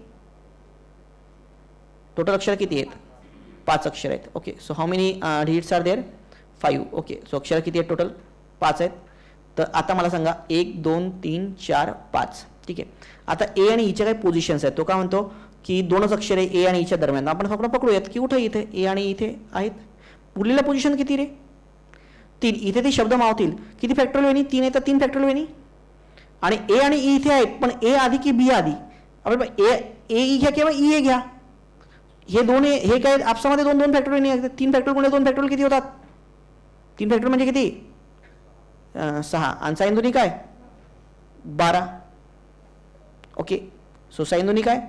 टोटल अक्षर किती आहेत 5 अक्षर आहेत. Okay, so how many digits are there 5. Okay, so अक्षर किती आहेत टोटल 5 आहेत. तर आता मला सांगा 1 2 3 4 5. ठीक आहे, आता ए आणि ईच्या काही पोझिशन्स आहेत, तो काय म्हणतो की 2च अक्षरे ए आणि ईच्या दरम्यान. आपण फक्त पकडूयात की कुठे इथे ए आणि इथे आहेत. उरलेल्या पोझिशन किती रे 3. इथे ते शब्द मावतील किती फॅक्टोरियल वेनी 3 आहे, तर 3 फॅक्टोरियल वेनी. आणि ए आणि ई इथे आहेत, पण ए आधी की बी आधी, आपण ए ई घ्या किंवा ई ए घ्या, हे दोन हे काय आपसामध्ये 2 2 फॅक्टोरियल नाही, 3 फॅक्टोरियल गुणिले 2 फॅक्टोरियल किती होतात, 3 फॅक्टोरियल म्हणजे किती 6 आणि साइन दोन्ही काय 12. ओके, सो साइन दोन्ही काय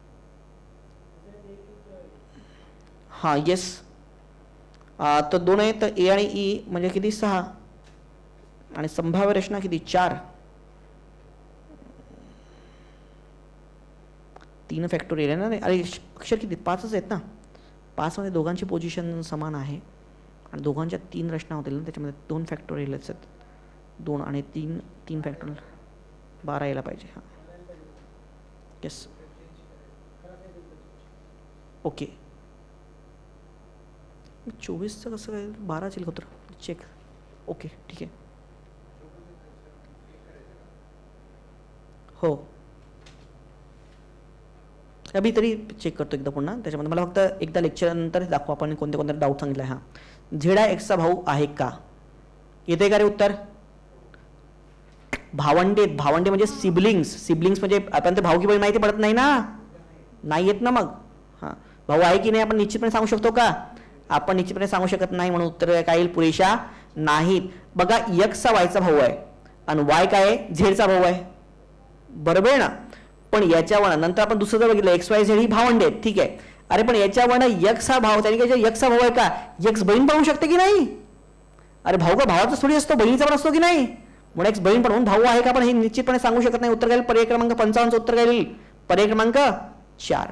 हां येस, तर 2 आहे, तर ए आणि ई म्हणजे किती 6 आणि संभाव्य रचना किती 4. 3 फॅक्टोरियल आहे ना, अरे अक्षर किती 5च आहेत ना, 5 मध्ये दोघांची पोझिशन समान आहे आणि दोघांच्या 3 रचना होतील ना, त्याच्यामध्ये 2 फॅक्टोरियल आहेत, 2 आणि 3 फॅक्टोरियल 12 यायला पाहिजे. हां येस ओके, 24चं कसं काय 12 येईल होतं चेक. ओके ठीक आहे, हो अभि तरी चेक करतो एकदा पुन्हा. त्याच्यामध्ये मला फक्त एकदा लेक्चर नंतर दाखवा आपण कोणते कोणते डाऊट सांगितलं. हां, झेडा एक्सचा भाऊ आहे का, येते का रे उत्तर. भावंडे, भावंडे म्हणजे सिबलिंग्स, सिबलिंग्स म्हणजे आपण ते भाऊ की बहीण माहिती पडत नाही ना, नाही येत ना मग. हां, भाऊ आहे की नाही आपण निश्चितपणे सांगू शकतो का, आपण निश्चितपणे सांगू शकत नाही, म्हणून उत्तर काय येईल पुरेशा नाहीत. बघा एक्सचा वायचा भाऊ आहे आणि वाय काय आहे झेडचा भाऊ आहे, बरोबर आहे ना. पण याच्यावर नंतर आपण दुसरं जर बघितलं एक्स वाय झेड ही भावंडे आहेत, ठीक आहे. अरे पण याच्यावर एक्स हा भाव, त्याने काय एक्स हा भाऊ आहे का, एक्स बहीण पाहू शकते की नाही. अरे भाऊ का भावाचा थोडी असतो, बहिणीचा पण असतो की नाही. म्हणून एक्स बहीण पण म्हणून भाऊ आहे का, पण हे निश्चितपणे सांगू शकत नाही. उत्तर काय पर्याय क्रमांक 55 उत्तर काय येईल पर्याय क्रमांक 4.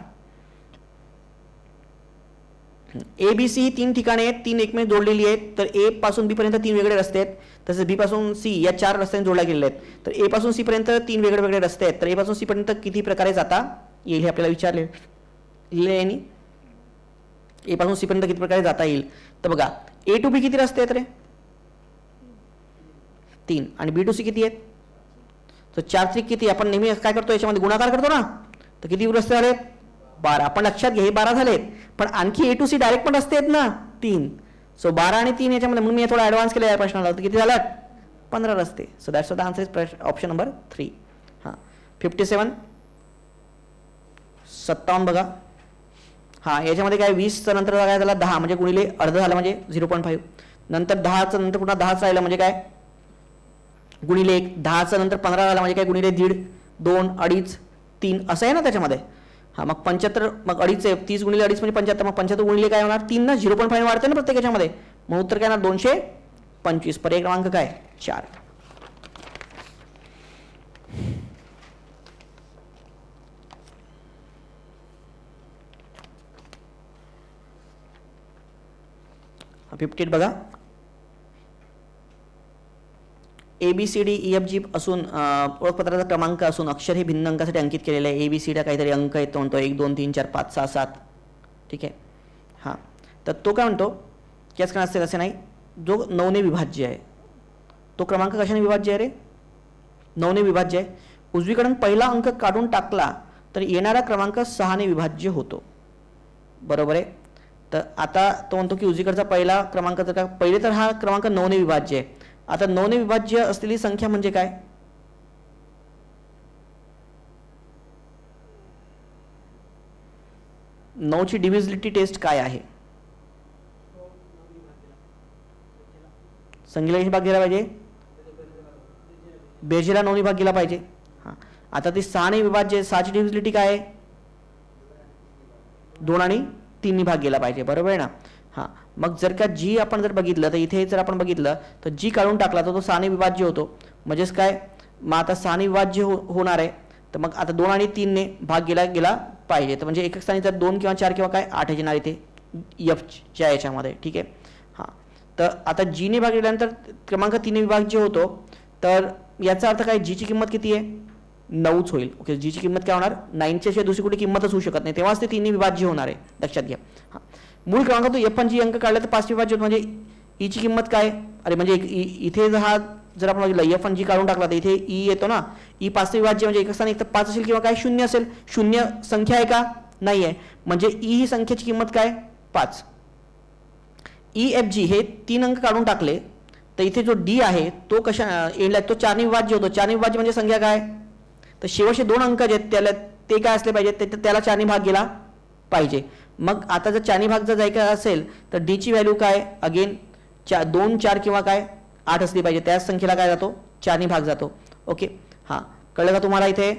ए बी सी ही 3 ठिकाणे आहेत, 3 एकमेक जोडलेली आहेत. तर ए पासून बी पर्यंत 3 वेगळे रस्ते आहेत, तसेच बी पासून सी या 4 रस्त्यांनी जोडल्या गेलेले आहेत. तर ए पासून सी पर्यंत 3 वेगळे वेगळे रस्ते आहेत. तर ए पासून सी पर्यंत किती प्रकारे जाता येईल हे आपल्याला विचारले लिहिले. ए पासून सी पर्यंत किती प्रकारे जाता येईल, तर बघा ए टू बी किती रस्ते आहेत रे 3 आणि बी टू सी किती आहेत तर 4 त्रिक किती, आपण नेहमी काय करतो याच्यामध्ये गुणाकार करतो ना, तर किती रस्ते झालेत 12. आपण लक्षात घे हे 12 झालेत, पण आणखी A to C डायरेक्ट पण रस्ते आहेत ना 3. सो 12 आणि 3 याच्यामध्ये, म्हणून मी थोडा ॲडव्हान्स केला या प्रश्नाला, तर किती झालं 15 रस्ते. So that's the answer is option number 3. हां 57 57 बघा. हां याच्यामध्ये काय 20चं नंतर काय झाला 10 म्हणजे गुणिले अर्ध झालं म्हणजे 0.5. नंतर 10चं नंतर पुन्हा 10च राहिलं म्हणजे काय गुणिले 1. 10चं नंतर 15 झालं म्हणजे काय गुणिले 1.5, 2, 2.5, 3 असं आहे ना त्याच्यामध्ये. हां मग 75, मग 2.5 आहे, 30 गुणिले 2.5 म्हणजे 75. मग 75 गुणिले काय होणार 3 ना, 0.5 वाढते ना प्रत्येक याच्यामध्ये. मग उत्तर काय ना 225. पर्याय क्रमांक काय 4. हा 58 बघा. ABCDEFG असून ओळखपत्राचा क्रमांक असून अक्षर हे भिन्न अंकासाठी अंकित केलेलं आहे. ABCD काहीतरी अंक येतो म्हणतो 1 2 3 4 5 6 7. ठीक आहे. हां तर तो काय म्हणतो की असं असेल असे नाही, जो 9ने विभाज्य आहे तो क्रमांक कशाने विभाज्य आहे रे, 9ने विभाज्य आहे. उजवीकडून पहिला अंक काढून टाकला तर येणारा क्रमांक 6ने विभाज्य होतो. बरोबर आहे. तर आता तो म्हणतो की उजवीकडचा पहिला क्रमांक जर का पहिले तर हा क्रमांक 9ने विभाज्य आहे. आता 9ने विभाज्य असलेली संख्या म्हणजे काय, 9ची डिव्हिजिबिलिटी टेस्ट काय आहे. संख्येला भाग गेला पाहिजे, बेरजेला 9ने भाग गेला पाहिजे. हां आता ती 6ने विभाज्य आहे, 6ची डिव्हिजिबिलिटी काय आहे 2 आणि 3 भाग गेला पाहिजे. बरोबर आहे ना. हां मग जर का जी आपण जर बघितलं तर इथे जर आपण बघितलं तर जी काढून टाकला तर तो 6ने विभाज्य होतो. म्हणजेच काय मग आता 6ने विभाज्य होणार आहे, तर मग आता 2 आणि 3ने भाग गेला पाहिजे. तर म्हणजे एकक स्थानी जर 2 किंवा 4 किंवा काय 8 येणार इथे Fच्या याच्यामध्ये. ठीक आहे. हां तर आता जीने भाग गेल्यानंतर क्रमांक 3ने विभाज्य होतो, तर याचा अर्थ काय जीची किंमत किती आहे 9च होईल. ओके जीची किंमत काय होणार 9च्या शिवाय दुसरी कुठे किंमतच होऊ शकत नाही, तेव्हाच ते 3ने विभाज्य होणार आहे. लक्षात घ्या. हां मूळ क्रमांक तो F1 अंक काढला तर 5 विभाज्य होतो, म्हणजे ईची किंमत काय अरे म्हणजे इथे हा जर आपण बघितलं F1 काढून टाकला तर इथे ई येतो ना, ई 5 विभाज्य म्हणजे एकच स्थानी एक तर 5 असेल किंवा काय 0 असेल. 0 संख्या आहे का नाही आहे, म्हणजे ई ही संख्येची किंमत काय 5. EFG हे 3 अंक काढून टाकले तर इथे जो डी आहे तो कशा एंडला तो 4ने विभाज्य होतो. 4ने विभाज्य म्हणजे संख्या काय, तर शेवटचे 2 अंक जे आहेत त्याला ते काय असले पाहिजे, त्याला 4ने भाग गेला पाहिजे. मग आता जर 4ने भाग जर जायचा असेल तर डीची व्हॅल्यू काय अगेन 2 4 किंवा काय 8 असली पाहिजे, त्याच संख्येला काय जातो 4ने भाग जातो. ओके हां कळलं का तुम्हाला. इथे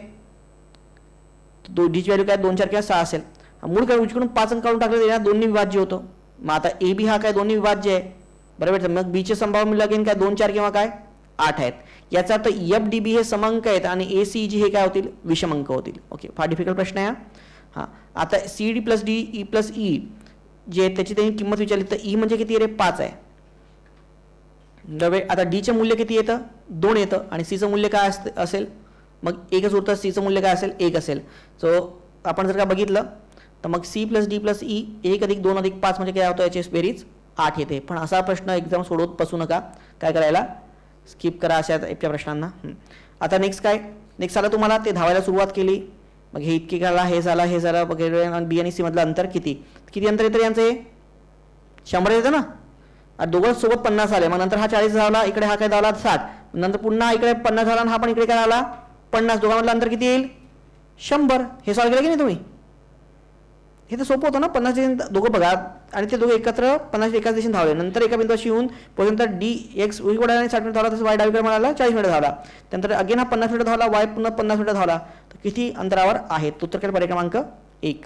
डीची व्हॅल्यू काय 2 4 किंवा 6 असेल. मूळ काय उजवीकडून 5 अंक काढून टाकले तर 2ने विभाज्य होतो. मग आता ए बी हा काय 2ने विभाज्य आहे. बरोबर. मग बीचे संभाव्य मूल्य अगेन काय 2 4 किंवा काय 8 आहेत. याचा अर्थ FDB हे समअंक आहेत आणि ACG हे काय होतील विषम अंक होतील. ओके फार डिफिकल्ट प्रश्न आहे. हां आता CD + D E + E जे त्याची त्यांनी किंमत विचारली तर E म्हणजे किती रे 5 आहे. बरोबर. आता डीचे मूल्य किती येतं 2 येतं आणि सीचं मूल्य काय असेल मग एकच उरतं. सीचं मूल्य काय असेल 1 असेल. सो आपण जर का बघितलं तर मग C + D + E 1 + 2 + 5 म्हणजे काय होतं याची बेरीज 8 येते. पण असा प्रश्न एकदम सोडवत बसू नका, काय करायला स्किप करा अशा इतक्या प्रश्नांना. आता नेक्स्ट काय, नेक्स्ट आला तुम्हाला ते धावायला सुरुवात केली, मग हे इतके काढला हे झालं वगैरे. बी आणि सी मधलं अंतर किती अंतर येतं यांचं हे 100 येतं ना. दोघं सोबत 50 आले, मग नंतर हा 40 धावला, इकडे हा काय धावला 60, नंतर पुन्हा इकडे 50 झाला आणि हा पण इकडे काय आला 50. दोघांमधलं अंतर किती येईल 100. हे सॉल्व केलं की नाही तुम्ही. हे तर सोपं होतं ना. 50 दिशेने दोघं बघा आणि ते दोघं एकत्र 50 एकाच दिशेने धावले, नंतर एका बिंदूशी येऊन पर्यंत DX उजवीकडे आणि 60 मिनिट धावला, तसं वाय डावीकडे म्हणाला 40 मिनिट धावला, त्यानंतर अगेन हा 50 मिनिट धावला, वाय पुन्हा 50 मिनिट धावला. तर किती अंतरावर आहे तो उत्तर पर्याय क्रमांक 1.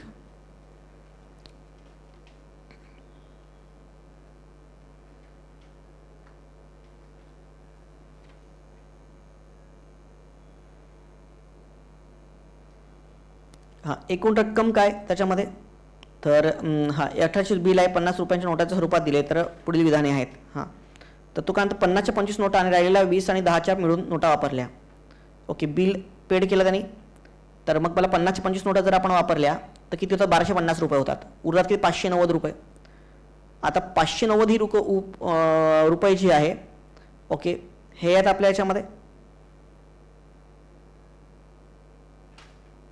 हां एकूण रक्कम काय त्याच्यामध्ये, तर हां 1800 बिल आहे, 50 रुपयांच्या नोटाच्या स्वरूपात दिले. तर पुढील विधाने आहेत. हां तर तो काय म्हणतो 50च्या 25 नोटा आणि राहिलेल्या 20 आणि 10च्या मिळून नोटा वापरल्या. ओके बिल पेड केलं त्यांनी, तर मग मला 50च्या 25 नोटा जर आपण वापरल्या तर किती होतं 1250 रुपये होतात. उरतात किती 590 रुपये. आता 590 ही रुपये जी आहे ओके हे आहेत आपल्या याच्यामध्ये.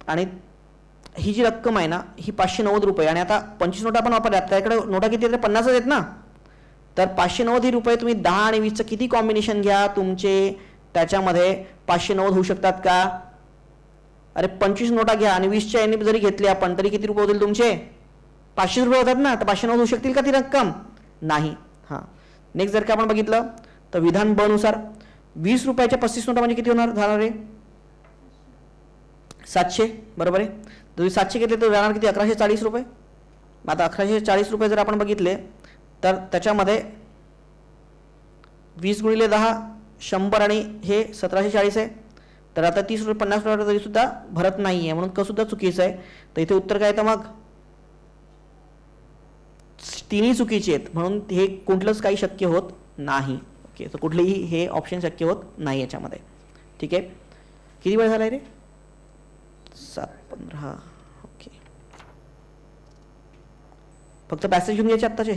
आणि ही जी रक्कम आहे ना ही 590 रुपये, आणि आता 25 नोटा आपण वापरल्यात, त्याकडे नोटा किती आहेत? 50 आहेत ना. तर 590 रुपये तुम्ही 10 आणि 20चं किती कॉम्बिनेशन घ्या तुमचे त्याच्यामध्ये 590 होऊ शकतात का? अरे 25 नोटा घ्या आणि 20च्या यांनी जरी घेतले आपण तरी किती रुपये होतील तुमचे? 500 रुपये होतात ना. तर 590 होऊ शकतील का ती रक्कम? नाही. हां, नेक्स्ट जर का आपण बघितलं तर विधान ब नुसार 20 रुपयाच्या 35 नोटा म्हणजे किती जाणार आहे? 700, बरोबर आहे. जर 700 घेतले तर जाणार किती? 1140 रुपये. आता 1140 रुपये जर आपण बघितले तर त्याच्यामध्ये 20 गुणिले 10 100 आणि हे 1740 आहे. तर आता 30 रुपये 50 रुपये तरी सुद्धा भरत नाही आहे, म्हणून सुद्धा चुकीचं आहे. तर इथे उत्तर काय येतं? मग तिन्ही चुकीचे आहेत, म्हणून हे कुठलंच काही शक्य होत नाही. ओके, तर कुठलेही हे ऑप्शन शक्य होत नाही याच्यामध्ये. ठीक आहे, किती वेळ झाला रे? 7:15. ओके, फक्त पॅसेज घेऊन घ्यायचे आत्ताचे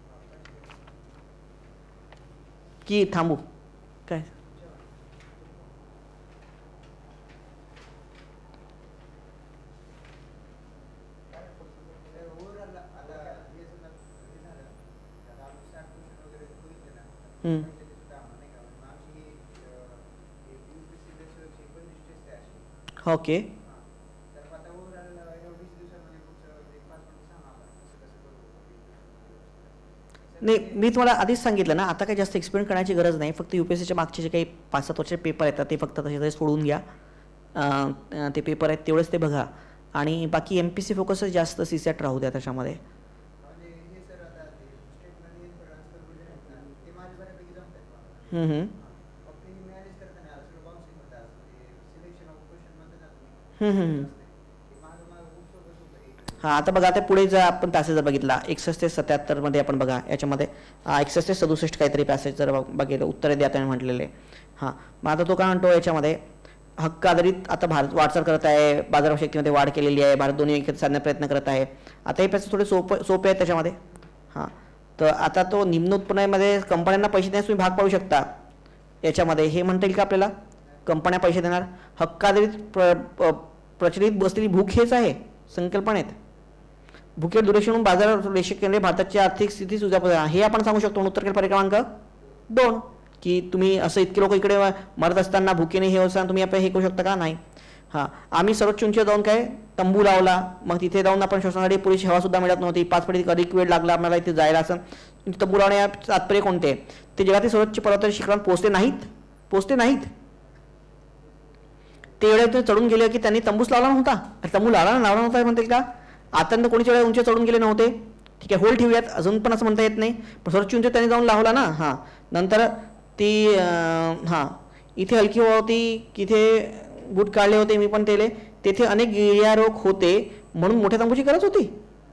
की थांबू काय? ओके, नाही मी तुम्हाला आधीच सांगितलं ना, आता काही जास्त एक्सप्लेन करण्याची गरज नाही. फक्त UPSCच्या मागचे जे काही 5-7 वर्षाचे पेपर येतात ते फक्त तसे सोडून घ्या. ते पेपर आहेत तेवढेच ते बघा, आणि बाकी MPC फोकस जास्त CSAT राहू द्या त्याच्यामध्ये. हां, आता बघा, आता पुढे जर आपण पॅसेज जर बघितला 61 ते 77 मध्ये आपण बघा याच्यामध्ये 61 ते 67 काहीतरी पॅसेज जर बघितलं, उत्तरे द्या त्याने म्हटलेले. हां, मग आता तो काय म्हणतो याच्यामध्ये, हक्क आधारित आता भारत वाटचाल करत आहे, बाजारशक्तीमध्ये वाढ केलेली आहे, भारत दोन्ही एकत्र साधण्याचा प्रयत्न करत आहे. आता हे पॅसेज थोडे सोपे आहेत त्याच्यामध्ये. हां, तर आता तो निम्न उत्पन्नामध्ये कंपन्यांना पैसे देण्यास तुम्ही भाग पाडू शकता याच्यामध्ये, हे म्हणता येईल का आपल्याला? कंपन्या पैसे देणार. हक्क आधारित प्रचलित बसलेली भूक हेच आहे संकल्पनेत. भुकेवर दुर्लक्ष म्हणून बाजार रेषे केंद्रे भारताची आर्थिक स्थिती सुधारत आहे, हे आपण सांगू शकतो. उत्तर पर्याय क्रमांक 2, की तुम्ही असं इतके लोक इकडे मरत असताना भुकेने हे असताना तुम्ही आपण हे करू शकता का? नाही. हां, आम्ही सर्वोच्च उंचीवर जाऊन काय तंबू लावला, मग तिथे जाऊन आपण श्वसनासाठी पुरेशी हवा सुद्धा मिळत नव्हती, 5 पटीत अधिक वेळ लागला आपल्याला इथे जायला. असं तंबू लावण्या तात्पर्य कोणते? ते जगातील सर्वोच्च पर्वताच्या शिखरात पोहोचते नाहीत. ते एवढे चढून गेले की त्यांनी तंबूच लावला नव्हता. तंबू लावला नव्हता म्हणतील का? आता कोणीच्या वेळेला उंची चढून गेले नव्हते. ठीक आहे, होल ठेवूयात, अजून पण असं म्हणता येत नाही, पण सर्वोच्च उंची त्यांनी जाऊन लावला ना. हां, नंतर ती हां इथे हलकी हवा होती, तिथे बूट काढले होते मी पण तेले, तेथे अनेक गिर्यारोग होते म्हणून मोठ्या तंबूची गरज होती.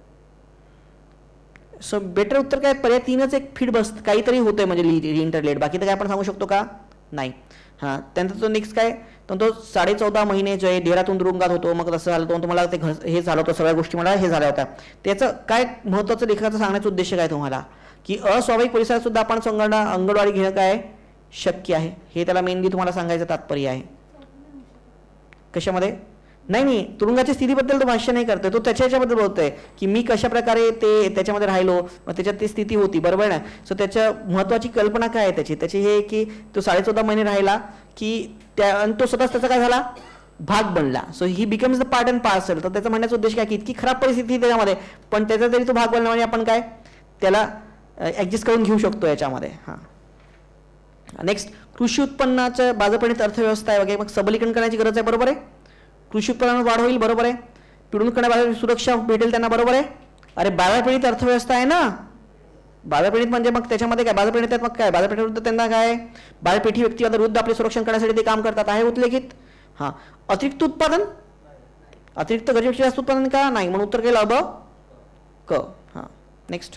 सो बेटर उत्तर काय? पर्याय 3च एक फीट बस काहीतरी होतंय म्हणजे इंटरलेट, बाकी तर काय आपण सांगू शकतो का? नाही. हां, त्यानंतर तो नेक्स्ट काय तर तो 14.5 महिने जो आहे देहरातून तुरुंगात होतो. मग तसं झालं तो तुम्हाला ते हे झालं होतं, सगळ्या गोष्टी मला हे झाल्या होत्या. त्याचं काय महत्त्वाचं लेखकाचं सांगण्याचा उद्देश काय तुम्हाला, की अस्वाभाविक परिसरात सुद्धा आपण अंगणवाडी घेणं काय शक्य आहे, हे त्याला मेनली तुम्हाला सांगायचं तात्पर्य आहे. कशामध्ये? नाही, तुरुंगाच्या स्थितीबद्दल तो भाष्य नाही करतोय, तो त्याच्याबद्दल बोलतोय की मी कशा प्रकारे ते त्याच्यामध्ये राहिलो, मग त्याच्यात ती स्थिती होती, बरोबर ना. सो त्याच्या महत्त्वाची कल्पना काय आहे त्याची हे की तो 14.5 महिने राहिला की तो स्वतःच त्याचा काय झाला भाग बनला. So he becomes the part and parcel. तर त्याचा म्हणण्याचा उद्देश काय की इतकी खराब परिस्थिती त्याच्यामध्ये पण त्याचा तरी तो भाग बनला म्हणजे आपण काय त्याला ॲडजस्ट करून घेऊ शकतो याच्यामध्ये. हां, नेक्स्ट कृषी उत्पन्नाच्या बाजारपेठेत अर्थव्यवस्था आहे वगैरे, मग सबलीकरण करण्याची गरज आहे, बरोबर आहे. कृषी उत्पन्नात वाढ होईल, बरोबर आहे. पिढून करण्याबाबत सुरक्षा भेटेल त्यांना, बरोबर आहे. अरे बाजारपेठेत अर्थव्यवस्था आहे ना, बाजारपेठेत म्हणजे मग त्याच्यामध्ये काय बाजारपेठेत मग काय बाजारपेठेविरुद्ध त्यांना काय बाजारपेठी व्यक्तीवादाविरुद्ध आपले संरक्षण करण्यासाठी ते काम करतात, आहे उल्लेखित. हां, अतिरिक्त उत्पादन, अतिरिक्त गरजेपेक्षा जास्त उत्पादन का? नाही, म्हणून उत्तर केलं अब क. हां, नेक्स्ट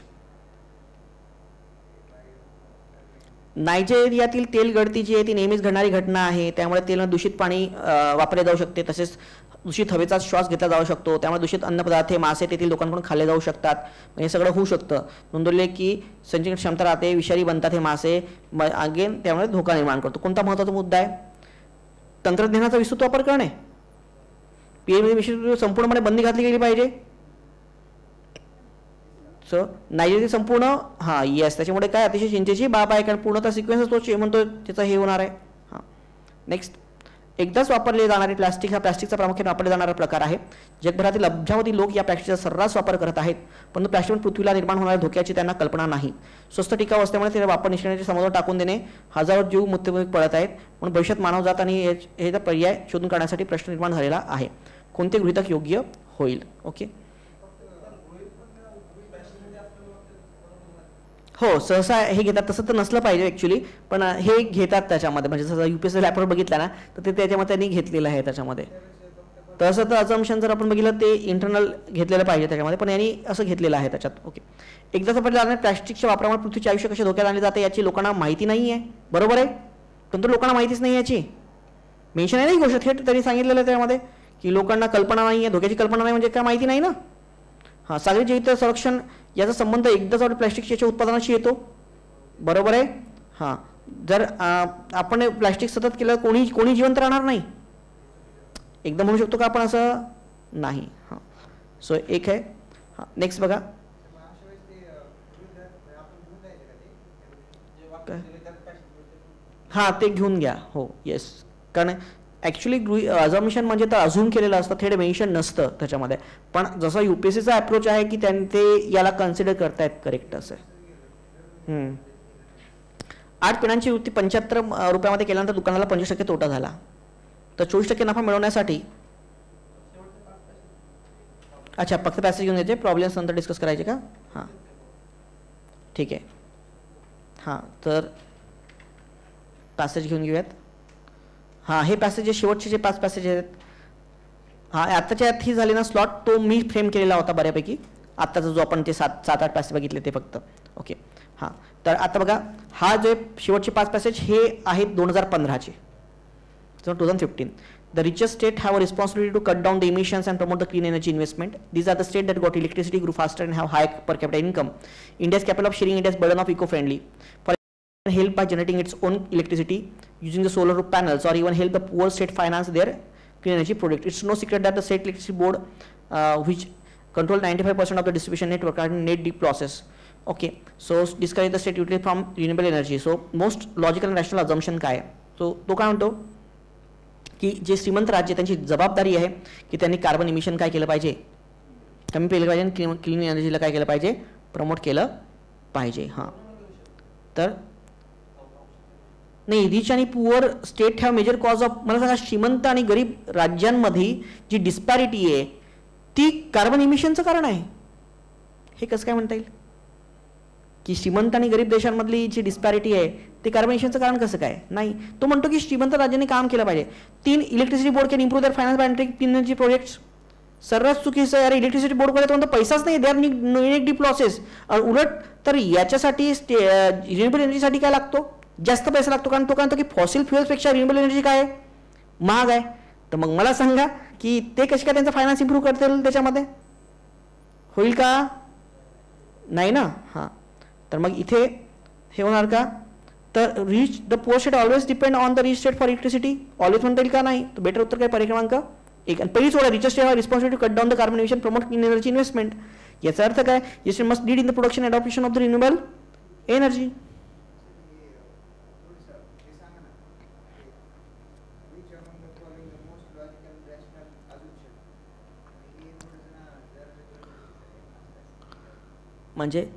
नायजेरियातील तेल गळती जी आहे ती नेहमीच घडणारी घटना आहे, त्यामुळे तेल दूषित पाणी वापरले जाऊ शकते, तसेच दूषित हवेचा श्वास घेतला जाऊ शकतो, त्यामुळे दूषित अन्नपदार्थ मासे तेथील लोकांकडून खाल्ले जाऊ शकतात. हे सगळं होऊ शकतं. नोंदवले की संचरण क्षमता राहते, विषारी बनतात हे मासे, अगेन त्यामुळे धोका निर्माण करतो. कोणता महत्त्वाचा मुद्दा आहे? तंत्रज्ञानाचा विस्तृत वापर करणे. पीएममध्ये मिश्रित संपूर्णपणे बंदी घातली गेली पाहिजे. सो नायजेरिया संपूर्ण हां येस, त्याच्यामुळे काय अतिशय चिंतेची बाब आहे, कारण पूर्णतः सिक्वेन्स तो म्हणतो त्याचा हे होणार आहे. हां नेक्स्ट, एकदाच वापरले जाणारे प्लास्टिक हा प्लास्टिकचा प्रामुख्याने वापरला जाणारा प्रकार आहे. जगभरातील अब्जावधी लोक या प्लास्टिकचा सर्रास वापर करत आहेत, परंतु प्लास्टिक पृथ्वीला निर्माण होणाऱ्या धोक्याची त्यांना कल्पना नाही. स्वस्त टिकाऊ असल्यामुळे त्याचा वापर निष्क्रियतेच्या समुद्रात टाकून देणे, हजारो जीव मृत्यूमुखी पडत आहेत. म्हणून भविष्यात मानवजात आणि हे पर्याय शोधून काढण्यासाठी प्रश्न निर्माण झालेला आहे. कोणते गृहीतक योग्य होईल? ओके, हो सहसा हे घेतात, तसं तर नसलं पाहिजे ॲक्च्युली, पण हे घेतात त्याच्यामध्ये. म्हणजे जसं UPSC लॅपटॉप बघितला ना, तर ते त्याच्यामध्ये त्यांनी घेतलेलं आहे त्याच्यामध्ये. तसं तर अजम्पशन जर आपण बघितलं ते इंटरनल घेतलेलं पाहिजे त्याच्यामध्ये, पण यांनी असं घेतलेलं आहे त्याच्यात. ओके, एकदा सापडल्या जाणाऱ्या प्लॅस्टिकच्या वापरामुळे पृथ्वीचे आयुष्य कसे धोक्यात आणले जाते याची लोकांना माहिती नाही आहे. बरोबर आहे, परंतु लोकांना माहितीच नाही याची मेन्शन आहे नाही गोष्ट थेट त्यांनी सांगितलेलं आहे त्यामध्ये की लोकांना कल्पना नाही आहे, धोक्याची कल्पना नाही म्हणजे काय माहिती नाही ना. हां, सागरी जैविक संरक्षण याचा संबंध एकदाच प्लॅस्टिकच्या उत्पादनाशी येतो. बरोबर आहे. हां, जर आपण प्लॅस्टिक सतत केलं कोणी जिवंत राहणार नाही. एकदा म्हणू शकतो का आपण असं? नाही. हां, सो एक आहे. हां नेक्स्ट बघा, हां ते घेऊन घ्या. हो येस, कारण ॲक्च्युली अझम्पशन म्हणजे तर अझूम केलेलं असतं, थेट मेन्शन नसतं त्याच्यामध्ये. पण जसं UPSCचा अप्रोच आहे की ते याला कन्सिडर करतायत करेक्ट असं. 8 पिढ्यांची वृत्ती 75 रुपयामध्ये केल्यानंतर दुकानाला 25% तोटा झाला, तर 24% नफा मिळवण्यासाठी. अच्छा, फक्त पॅसेज घेऊन घ्यायचे, प्रॉब्लेम्स नंतर डिस्कस करायचे का? हां ठीक आहे. हां तर पॅसेज घेऊन घेऊयात. हां, हे पॅसेज शेवटचे जे 5 पॅसेज आहेत, हां आत्ताच्या आत ही झाले ना स्लॉट, तो मी फ्रेम केलेला होता बऱ्यापैकी. आत्ताचा जो आपण ते 7-8 पॅसेज बघितले ते फक्त. ओके, हां तर आता बघा, हा जे शेवटचे 5 पॅसेज हे आहेत 2015चे. 2015, the richest state have a responsibility to cut down the emissions and promote the clean energy investment. These are the states that got electricity grew faster and have high per capita income. India is capable of sharing India's burden of eco-friendly. For help by generating its own electricity using the solar panels, or even help the poor state finance their clean energy project. It's no secret that the state electricity board, which control 95% of the distribution network, are in net deep process. Okay, so discourage the state utility from renewable energy. So most logical and rational assumption काय आहे? तो काय म्हणतो की जे श्रीमंत राज्य त्यांची जबाबदारी आहे की त्यांनी कार्बन इमिशन काय केलं पाहिजे, कमी केलं पाहिजे, क्लीन एनर्जीला काय केलं पाहिजे, प्रमोट केलं पाहिजे. हां तर नाही, रिच आणि poor state have major cause of. मला सांगा, श्रीमंत आणि गरीब राज्यांमध्ये जी डिस्पॅरिटी आहे ती कार्बन इमिशनचं कारण आहे. हे कसं काय म्हणता येईल की श्रीमंत आणि गरीब देशांमधली जी डिस्पॅरिटी आहे ते कार्बन इमिशनचं कारण कसं काय? नाही, तो म्हणतो की श्रीमंत राज्यांनी काम केलं पाहिजे. 3 electricity board can improve their finance by undertaking clean energy projects. सर्रास चुकीचं आहे. अरे इलेक्ट्रिसिटी बोर्डकडे तो पैसाच नाही, they are in deep losses. उलट तर याच्यासाठी रिन्युएबल एनर्जीसाठी काय लागतो, जास्त पैसा लागतो, कारण तो काय म्हणतो की फॉसिल फ्युएल्सपेक्षा रिन्युएबल एनर्जी काय आहे, महाग आहे. तर मग मला सांगा की ते कसे काय त्यांचा फायनान्स इम्प्रूव्ह करतील, त्याच्यामध्ये होईल का? नाही ना. हां तर मग इथे हे होणार का? तर rich the poor state always depend on the rich state for electricity. Always म्हणता येईल का? नाही. तर बेटर उत्तर काय? पर्याय क्रमांक 1. आणि पहिली सोडा, rich state have responsibility to cut down the carbon emission, promote clean energy investment. याचा अर्थ काय? Rich state must lead in the production and adoption of the renewable energy. म्हणजे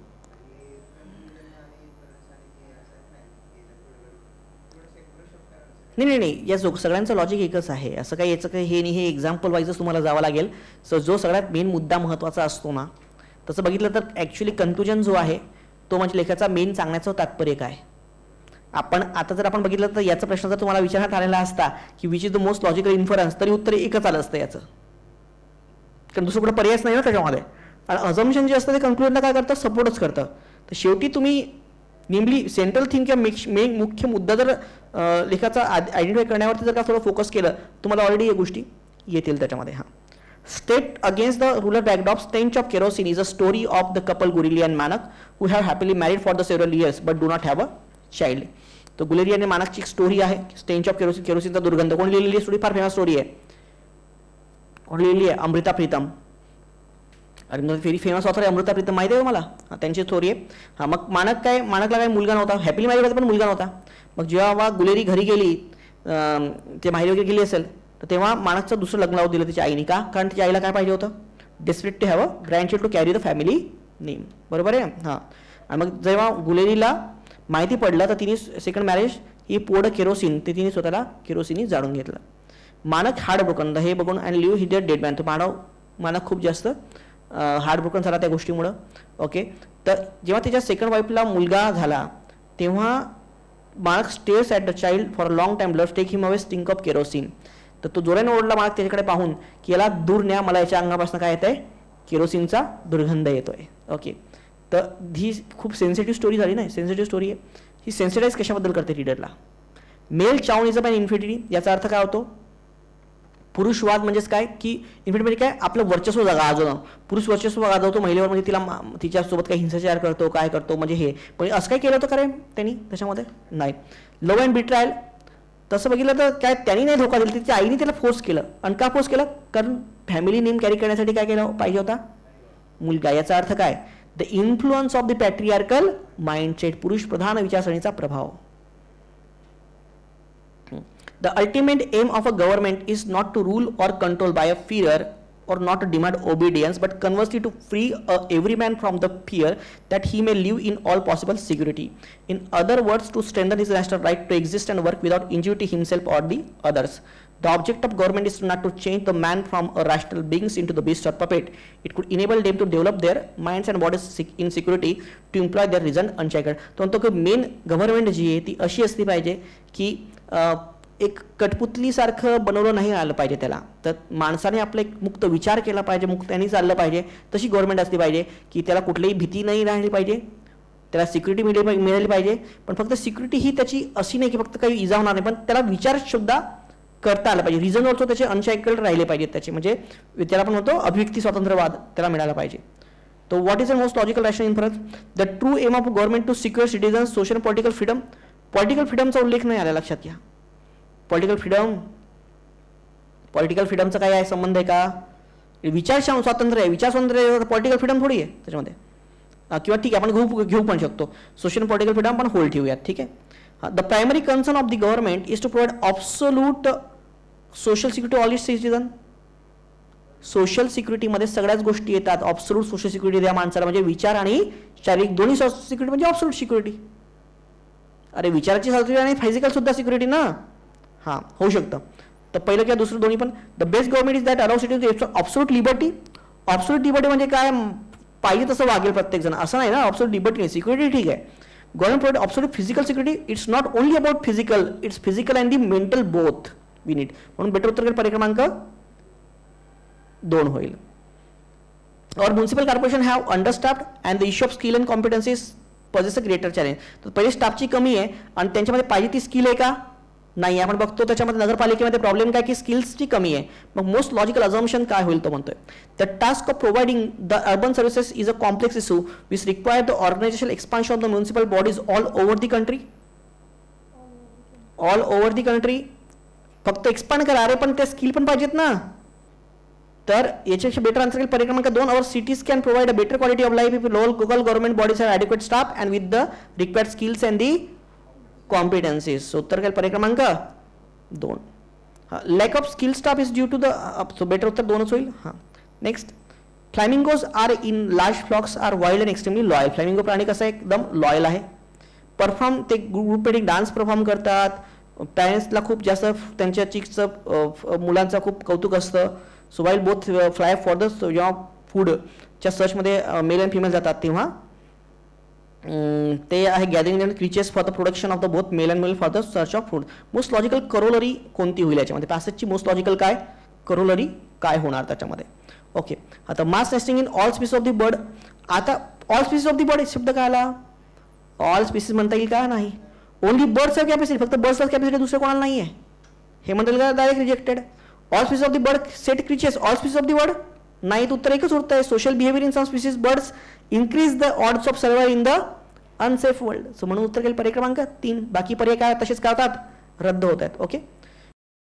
नाही, या सगळ्यांचं लॉजिक एकच आहे. असं काही याचं काही हे नाही, हे एक्झाम्पल वाईजच तुम्हाला जावं लागेल. सो जो सगळ्यात मेन मुद्दा महत्त्वाचा असतो ना, तसं बघितलं तर ॲक्च्युली कन्क्लुजन जो आहे तो म्हणजे लेखाचा मेन सांगण्याचं तात्पर्य काय. आपण आता जर आपण बघितलं तर याचा प्रश्न जर तुम्हाला विचारण्यात आलेला असता की which is the most logical inference, तरी उत्तर एकच आलं असतं याचं, कारण दुसरीकडे पर्यायच नाही ना त्याच्यामध्ये. आणि अझम्पशन जे असतं ते कन्क्लुजनला काय करतं, सपोर्टच करतं. तर शेवटी तुम्ही नेमली सेंट्रल थिंग किंवा मुख्य मुद्दा जर लेखाचा आयडेंटिफाय करण्यावरती जर का थोडं फोकस केलं, तुम्हाला ऑलरेडी या गोष्टी येतील त्याच्यामध्ये. हां, state against the rural backdrop, stench of kerosene is a story of the couple Guleri and Manak who have happily married for the several years but do not have a child. तर गुलेरी आणि मानकची एक स्टोरी आहे, stench of kerosene, केरोसिनचा दुर्गंध. कोण लिहिलेली story? फार famous story आहे. लिहिली आहे अमृता प्रीतम. अरे व्हेरी फेमस ऑथर आहे अमृता प्रीतम, माहिती आहे मला, त्यांची स्टोरी आहे. हां, मग माणकला काही मुलगा नव्हता, हॅपीली मॅरीड होता पण मुलगा नव्हता. मग जेव्हा गुलेरी घरी गेली, ते माहेरी वगैरे गेली असेल, तर तेव्हा माणकचं दुसरं लग्न लावून दिलं तिच्या आईने. का? कारण तिच्या आईला काय पाहिजे होतं, desperate to have a grandchild to carry the family name. बरोबर आहे. हां, आणि मग जेव्हा गुलेरीला माहिती पडलं तर तिने सेकंड मॅरेज ही पोड केरोसिन, ते तिने स्वतःला केरोसिनी जाळून घेतलं. माणक हार्ड ब्रोकन हे बघून and live his dead man. तो माणक खूप जास्त हार्ड ब्रोकन झाला त्या गोष्टीमुळं. ओके, तर जेव्हा त्याच्या सेकंड वाईफला मुलगा झाला तेव्हा Manak stares at the child for a long time, loves take him away stink of kerosene. तर तो जोराने ओढला माणक त्याच्याकडे पाहून की याला दूर न्या, मला याच्या अंगापासून काय येत आहे, केरोसिनचा दुर्गंध येतोय. ओके, तर ही खूप सेन्सिटिव्ह स्टोरी झाली नाही, सेन्सिटिव्ह स्टोरी आहे ही. सेन्सिटाईज कशाबद्दल करते रीडरला. मेल चाउनिझम अँड इन्फिडिटी याचा अर्थ काय होतो, पुरुषवाद म्हणजेच काय की इन्फिडिटी म्हणजे काय, आपलं वर्चस्व गाजवणं. पुरुष वर्चस्व गाजवतो महिलेवर, म्हणजे तिला तिच्यासोबत काही हिंसाचार करतो, काय करतो, म्हणजे हे. पण असं काय केलं होतं खरं त्यांनी त्याच्यामध्ये नाही. लव्ह अँड बिट्रायल तसं बघितलं तर काय त्यांनी नाही धोका दिला, तिच्या आईने त्याला फोर्स केलं. आणि का फोर्स केलं, कारण फॅमिली नेम कॅरी करण्यासाठी काय केलं पाहिजे होता, मुलगा. याचा अर्थ काय, the influence of the patriarchal mindset, पुरुष प्रधान विचारसरणीचा प्रभाव. The ultimate aim of a government is not to rule or control by a fear or not to demand obedience, but conversely to free every man from the fear that he may live in all possible security. In other words, to strengthen his national right to exist and work without injury to himself or the others. The object of government is not to change the man from a rational beings into the beast or puppet. It could enable them to develop their minds and bodies in security, to employ their reason unshackled. तो म्हणतो की main government जी आहे ती अशी असली पाहिजे की एक कठपुतलीसारखं बनवलं नाही आलं पाहिजे त्याला. तर माणसाने आपला एक मुक्त विचार केला पाहिजे, मुक्त्याने चाललं पाहिजे. तशी गव्हर्नमेंट असली पाहिजे की त्याला कुठलीही भीती नाही राहिली पाहिजे, त्याला सिक्युरिटी मिळाली पाहिजे. पण फक्त सिक्युरिटी ही त्याची अशी नाही की फक्त काही इजा होणार नाही, पण त्याला विचार सुद्धा करता आला पाहिजे. रिझन ऑल्सो त्याचे अनशॅकल्ड राहिले पाहिजेत त्याचे, म्हणजे त्याला आपण म्हणतो अभिव्यक्ती स्वातंत्र्यवाद त्याला मिळाला पाहिजे. तो what is the most logical rational inference, the true aim of government to secure citizens social and political freedom. Political फ्रीडमचा उल्लेख नाही आला, लक्षात घ्या. पॉलिटिकल फ्रीडमचा काय आहे संबंध आहे का, विचार स्वातंत्र्य आहे, विचार स्वातंत्र्य पॉलिटिकल फ्रीडम थोडी आहे त्याच्यामध्ये. किंवा ठीक आहे आपण घेऊ पण शकतो, सोशल अँड पॉलिटिकल फ्रीडम पण होल्ड ठेवूयात, ठीक आहे. The primary concern of the government is to provide absolute social security all its citizen. Social सिक्युरिटीमध्ये सगळ्याच गोष्टी येतात. ऑब्सोल्यूट सोशल सिक्युरिटी द्या माणसाला, म्हणजे विचार आणि शारीरिक दोन्ही सिक्युरिटी म्हणजे ऑब्सोल्यूट सिक्युरिटी. अरे विचाराची सिक्युरिटी आणि फिजिकल सुद्धा सिक्युरिटी ना. हां, होऊ शकतं. तर पहिलं किंवा दुसरं दोन्ही पण. The best government is that allows it absolute liberty. Absolute liberty म्हणजे काय, पाहिजे तसं वागेल प्रत्येक जण असं नाही ना. ऑब्सोल्यूट लिबर्टी नाही, सिक्युरिटी ठीक आहे. Government provide absolute physical security. It's not only about physical, it's physical and the mental both we need. म्हणून बेटर उत्तर पर्याय क्रमांक 2 होईल. और municipal corporation have understaffed and the issue of skill and competencies poses a greater challenge. तर पहिले स्टाफची कमी आहे आणि त्यांच्यामध्ये पाहिजे ती स्किल आहे का, नाही. आपण बघतो त्याच्यामध्ये नगरपालिकेमध्ये प्रॉब्लेम काय की स्किल्सची कमी आहे. मग मोस्ट लॉजिकल अझम्पशन काय होईल तो म्हणतोय, the task of providing the urban services is a complex issue which require the organisation expansion of the municipal bodies all over the country. All over the country फक्त एक्सपांड करा, अरे पण त्या स्किल पण पाहिजेत ना. तर याच्यापेक्षा बेटर आन्सर पर्याय क्रमांक 2, our cities can provide a better quality of life if local government bodies have adequate staff and with the required skills and the competencies. उत्तर काय पर्याय क्रमांक 2. Lack of skill staff is due to the, so better उत्तर 2च होईल. हां, next. Flamingos are in large flocks are wild and extremely loyal. Flamingo प्राणी कसा आहे, एकदम लॉयल आहे. परफॉर्म ते ग्रुपमध्ये डान्स परफॉर्म करतात. पॅरेंट्सला खूप जास्त त्यांच्या चिक्सचं मुलांचं खूप कौतुक असतं. So while both fly for the जेव्हा फूडच्या सर्चमध्ये मेल अँड फिमेल जातात तेव्हा ते आहे gathering creatures for the production of the both male and male for the search of food. Most logical corollary कोणती होईल याच्यामध्ये, पॅसेजची मोस्ट लॉजिकल काय करोलरी काय होणार त्याच्यामध्ये. ओके, आता mass nesting in all species of the bird. आता all species of the bird शब्द काय आला, ऑल स्पीसीज म्हणता येईल का, नाही. ओनली बर्ड्स हॅव कॅपॅसिटी, फक्त बर्ड्सला कॅपॅसिटी, दुसरं कोणाला नाही आहे हे म्हणता येईल का, direct rejected. All species of the bird set creatures, all species of the bird नाही. तर उत्तर एकच उरतं आहे, social behaviour in some species birds increase the odds of survive in the unsafe world. So म्हणून उत्तर केलं पर्याय क्रमांक 3. बाकी पर्याय काय तसेच काय होतात, रद्द होत आहेत. ओके.